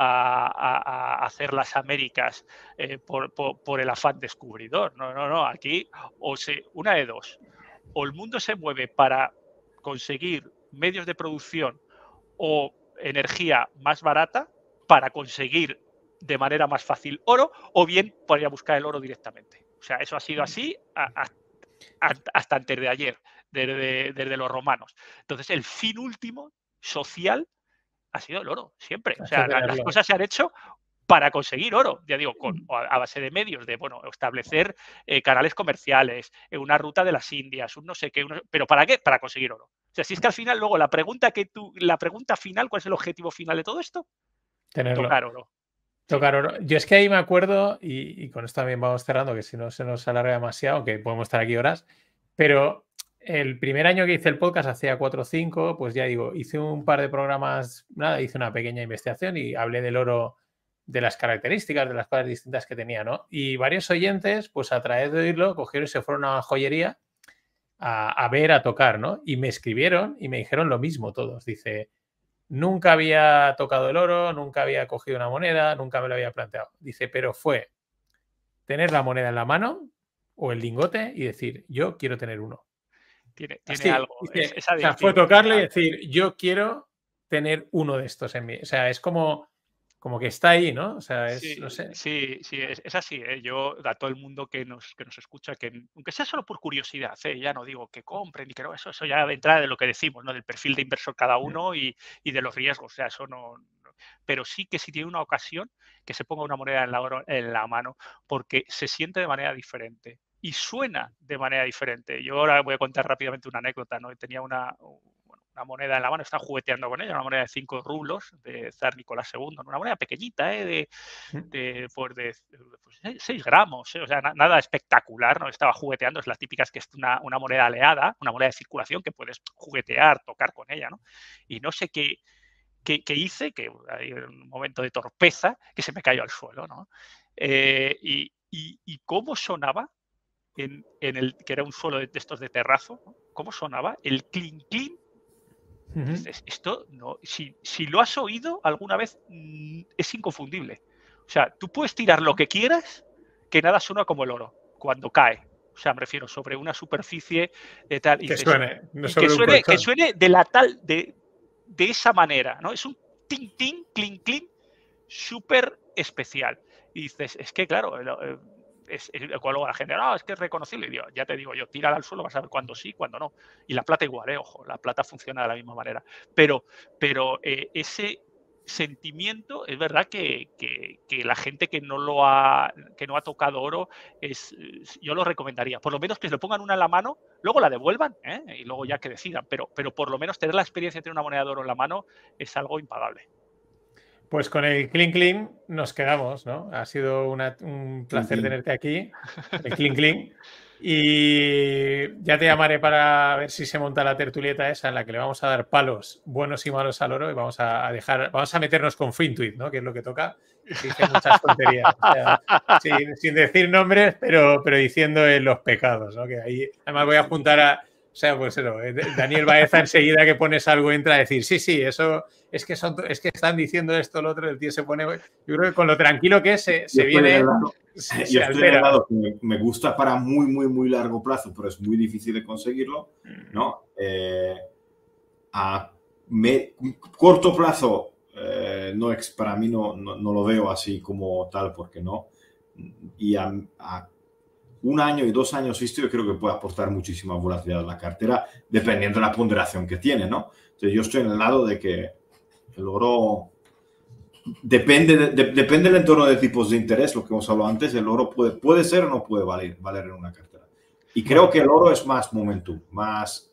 a, a hacer las Américas eh, por, por, por el afán descubridor. No, no, no. Aquí, o se, una de dos, o el mundo se mueve para conseguir medios de producción o energía más barata para conseguir de manera más fácil oro, o bien podría buscar el oro directamente. O sea, eso ha sido así a, a, a, hasta antes de ayer, desde, desde los romanos. Entonces, el fin último social ha sido el oro, siempre. O sea, la, las cosas se han hecho para conseguir oro, ya digo, con, a base de medios, de bueno, establecer eh, canales comerciales, eh, una ruta de las Indias, un no sé qué, uno, pero ¿para qué? Para conseguir oro. O sea, si es que al final, luego, la pregunta que tú, la pregunta final, ¿cuál es el objetivo final de todo esto? Tenerlo. Tocar oro. Tocar oro. Yo es que ahí me acuerdo, y, y con esto también vamos cerrando, que si no se nos alarga demasiado, que podemos estar aquí horas, pero el primer año que hice el podcast, hacía cuatro o cinco, pues ya digo, hice un par de programas, nada, hice una pequeña investigación y hablé del oro, de las características, de las cosas distintas que tenía, ¿no? Y varios oyentes, pues a través de oírlo, cogieron y se fueron a una joyería a, a ver, a tocar, ¿no? Y me escribieron y me dijeron lo mismo todos. Dice, nunca había tocado el oro, nunca había cogido una moneda, nunca me lo había planteado. Dice, pero fue tener la moneda en la mano o el lingote y decir, yo quiero tener uno. Tiene, tiene Así, algo. dice, Es, es o sea, fue tocarlo y decir, yo quiero tener uno de estos en mí. O sea, es como, como que está ahí, ¿no? O sea, es, sí, no sé. Sí, sí, es, es así. ¿eh? Yo, a todo el mundo que nos, que nos escucha, que aunque sea solo por curiosidad, ¿eh? Ya no digo que compren ni que no, eso, eso ya de entrada de lo que decimos, ¿no? Del perfil de inversor cada uno y, y de los riesgos. O sea, eso no, no. Pero sí que si tiene una ocasión, que se ponga una moneda en la, oro, en la mano, porque se siente de manera diferente. y suena de manera diferente. Yo ahora voy a contar rápidamente una anécdota, ¿no? Tenía una, una moneda en la mano, estaba jugueteando con ella, una moneda de cinco rublos de zar Nicolás segundo, una moneda pequeñita, ¿eh? de, de, pues de, de seis gramos, ¿eh? O sea, na, nada espectacular, ¿no? Estaba jugueteando, es las típicas que es una, una moneda aleada, una moneda de circulación que puedes juguetear, tocar con ella, ¿no? Y no sé qué, qué, qué hice, que hay un momento de torpeza, que se me cayó al suelo, ¿no? Eh, y, y, y cómo sonaba, en, en el que era un suelo de estos de terrazo, ¿no? Cómo sonaba el clink clink. Uh-huh. Dices, esto no, si, si lo has oído alguna vez, mmm, es inconfundible. O sea, tú puedes tirar lo que quieras, que nada suena como el oro cuando cae. O sea, me refiero sobre una superficie de tal. Que dices, suene, no que, suene que suene de la tal, de, de esa manera, ¿no? Es un ting ting, clink clink, súper especial. Y dices, es que claro, eh, es, es, luego la gente, no, es que es reconocible. Y digo, ya te digo yo, tírala al suelo, vas a ver cuándo sí, cuándo no. Y la plata igual, eh, ojo, la plata funciona de la misma manera. Pero, pero eh, ese sentimiento, es verdad que, que, que la gente que no lo ha, que no ha tocado oro, es, yo lo recomendaría. Por lo menos que se lo pongan una en la mano, luego la devuelvan, ¿eh? Y luego ya que decidan. Pero, pero por lo menos tener la experiencia de tener una moneda de oro en la mano es algo impagable. Pues con el clink clink nos quedamos, ¿no? Ha sido una, un placer clink, tenerte aquí, el clink clink. Y ya te llamaré para ver si se monta la tertulieta esa en la que le vamos a dar palos buenos y malos al oro y vamos a dejar, vamos a meternos con Fintuit, ¿no? Que es lo que toca. Dice muchas tonterías. O sea, sin, sin decir nombres, pero, pero diciendo en los pecados, ¿no? Que ahí además voy a juntar a. O sea, pues eso, Daniel Baeza enseguida que pones algo entra a decir, sí, sí, eso es que son, es que están diciendo esto, lo otro, el tío se pone, yo creo que con lo tranquilo que es, se, se viene, lado, se, yo se estoy en el lado que me, me gusta para muy, muy, muy largo plazo, pero es muy difícil de conseguirlo, ¿no? Eh, a me, corto plazo, eh, no, para mí no, no, no lo veo así como tal, porque no, y a, a un año y dos años visto, yo creo que puede aportar muchísima volatilidad a la cartera, dependiendo de la ponderación que tiene, ¿no? Entonces, yo estoy en el lado de que el oro depende, de, de, depende del entorno de tipos de interés, lo que hemos hablado antes, el oro puede, puede ser o no puede valer, valer en una cartera. Y creo bueno, que el oro es más momentum, más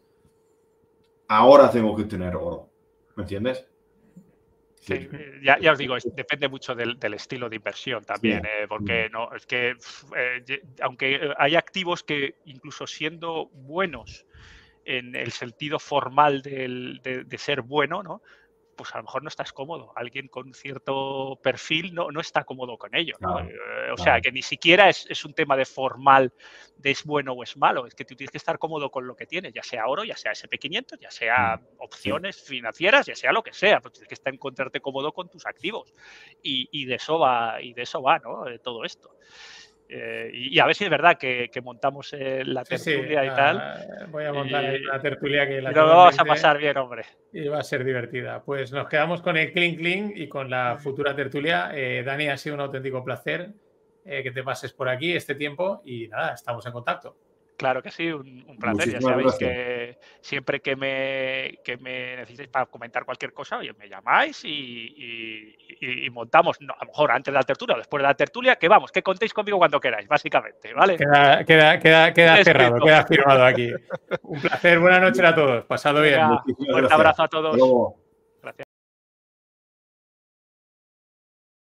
ahora tengo que tener oro, ¿me entiendes? Sí, ya, ya os digo, es, depende mucho del, del estilo de inversión también, sí. eh, porque no, es que eh, aunque hay activos que incluso siendo buenos en el sentido formal del, de, de ser bueno, ¿no? Pues a lo mejor no estás cómodo. Alguien con cierto perfil no, no está cómodo con ello, ¿no? Claro, eh, o claro. sea, que ni siquiera es, es un tema de formal de es bueno o es malo. Es que tú tienes que estar cómodo con lo que tienes, ya sea oro, ya sea ese pe quinientos, ya sea opciones sí. financieras, ya sea lo que sea. Pues tienes que estar, encontrarte cómodo con tus activos. Y, y, de, eso va, y de eso va, ¿no? De todo esto. Eh, y, y a ver si es verdad que, que montamos eh, la tertulia sí, sí. y tal. Uh, voy a montar ahí una tertulia que la Pero lo vamos a pasar bien, hombre. Y va a ser divertida. Pues nos quedamos con el clink clink y con la futura tertulia. Eh, Dani, ha sido un auténtico placer eh, que te pases por aquí este tiempo y nada, estamos en contacto. Claro que sí, un, un placer. Muchísimas ya sabéis gracias. Que siempre que me, que me necesitéis para comentar cualquier cosa, oye, me llamáis y, y, y, y montamos, no, a lo mejor antes de la tertulia o después de la tertulia, que vamos, que contéis conmigo cuando queráis, básicamente, ¿vale? Queda, queda, queda, queda cerrado, queda firmado aquí. Un placer, buenas noches a todos, pasado bien. Un fuerte abrazo a todos.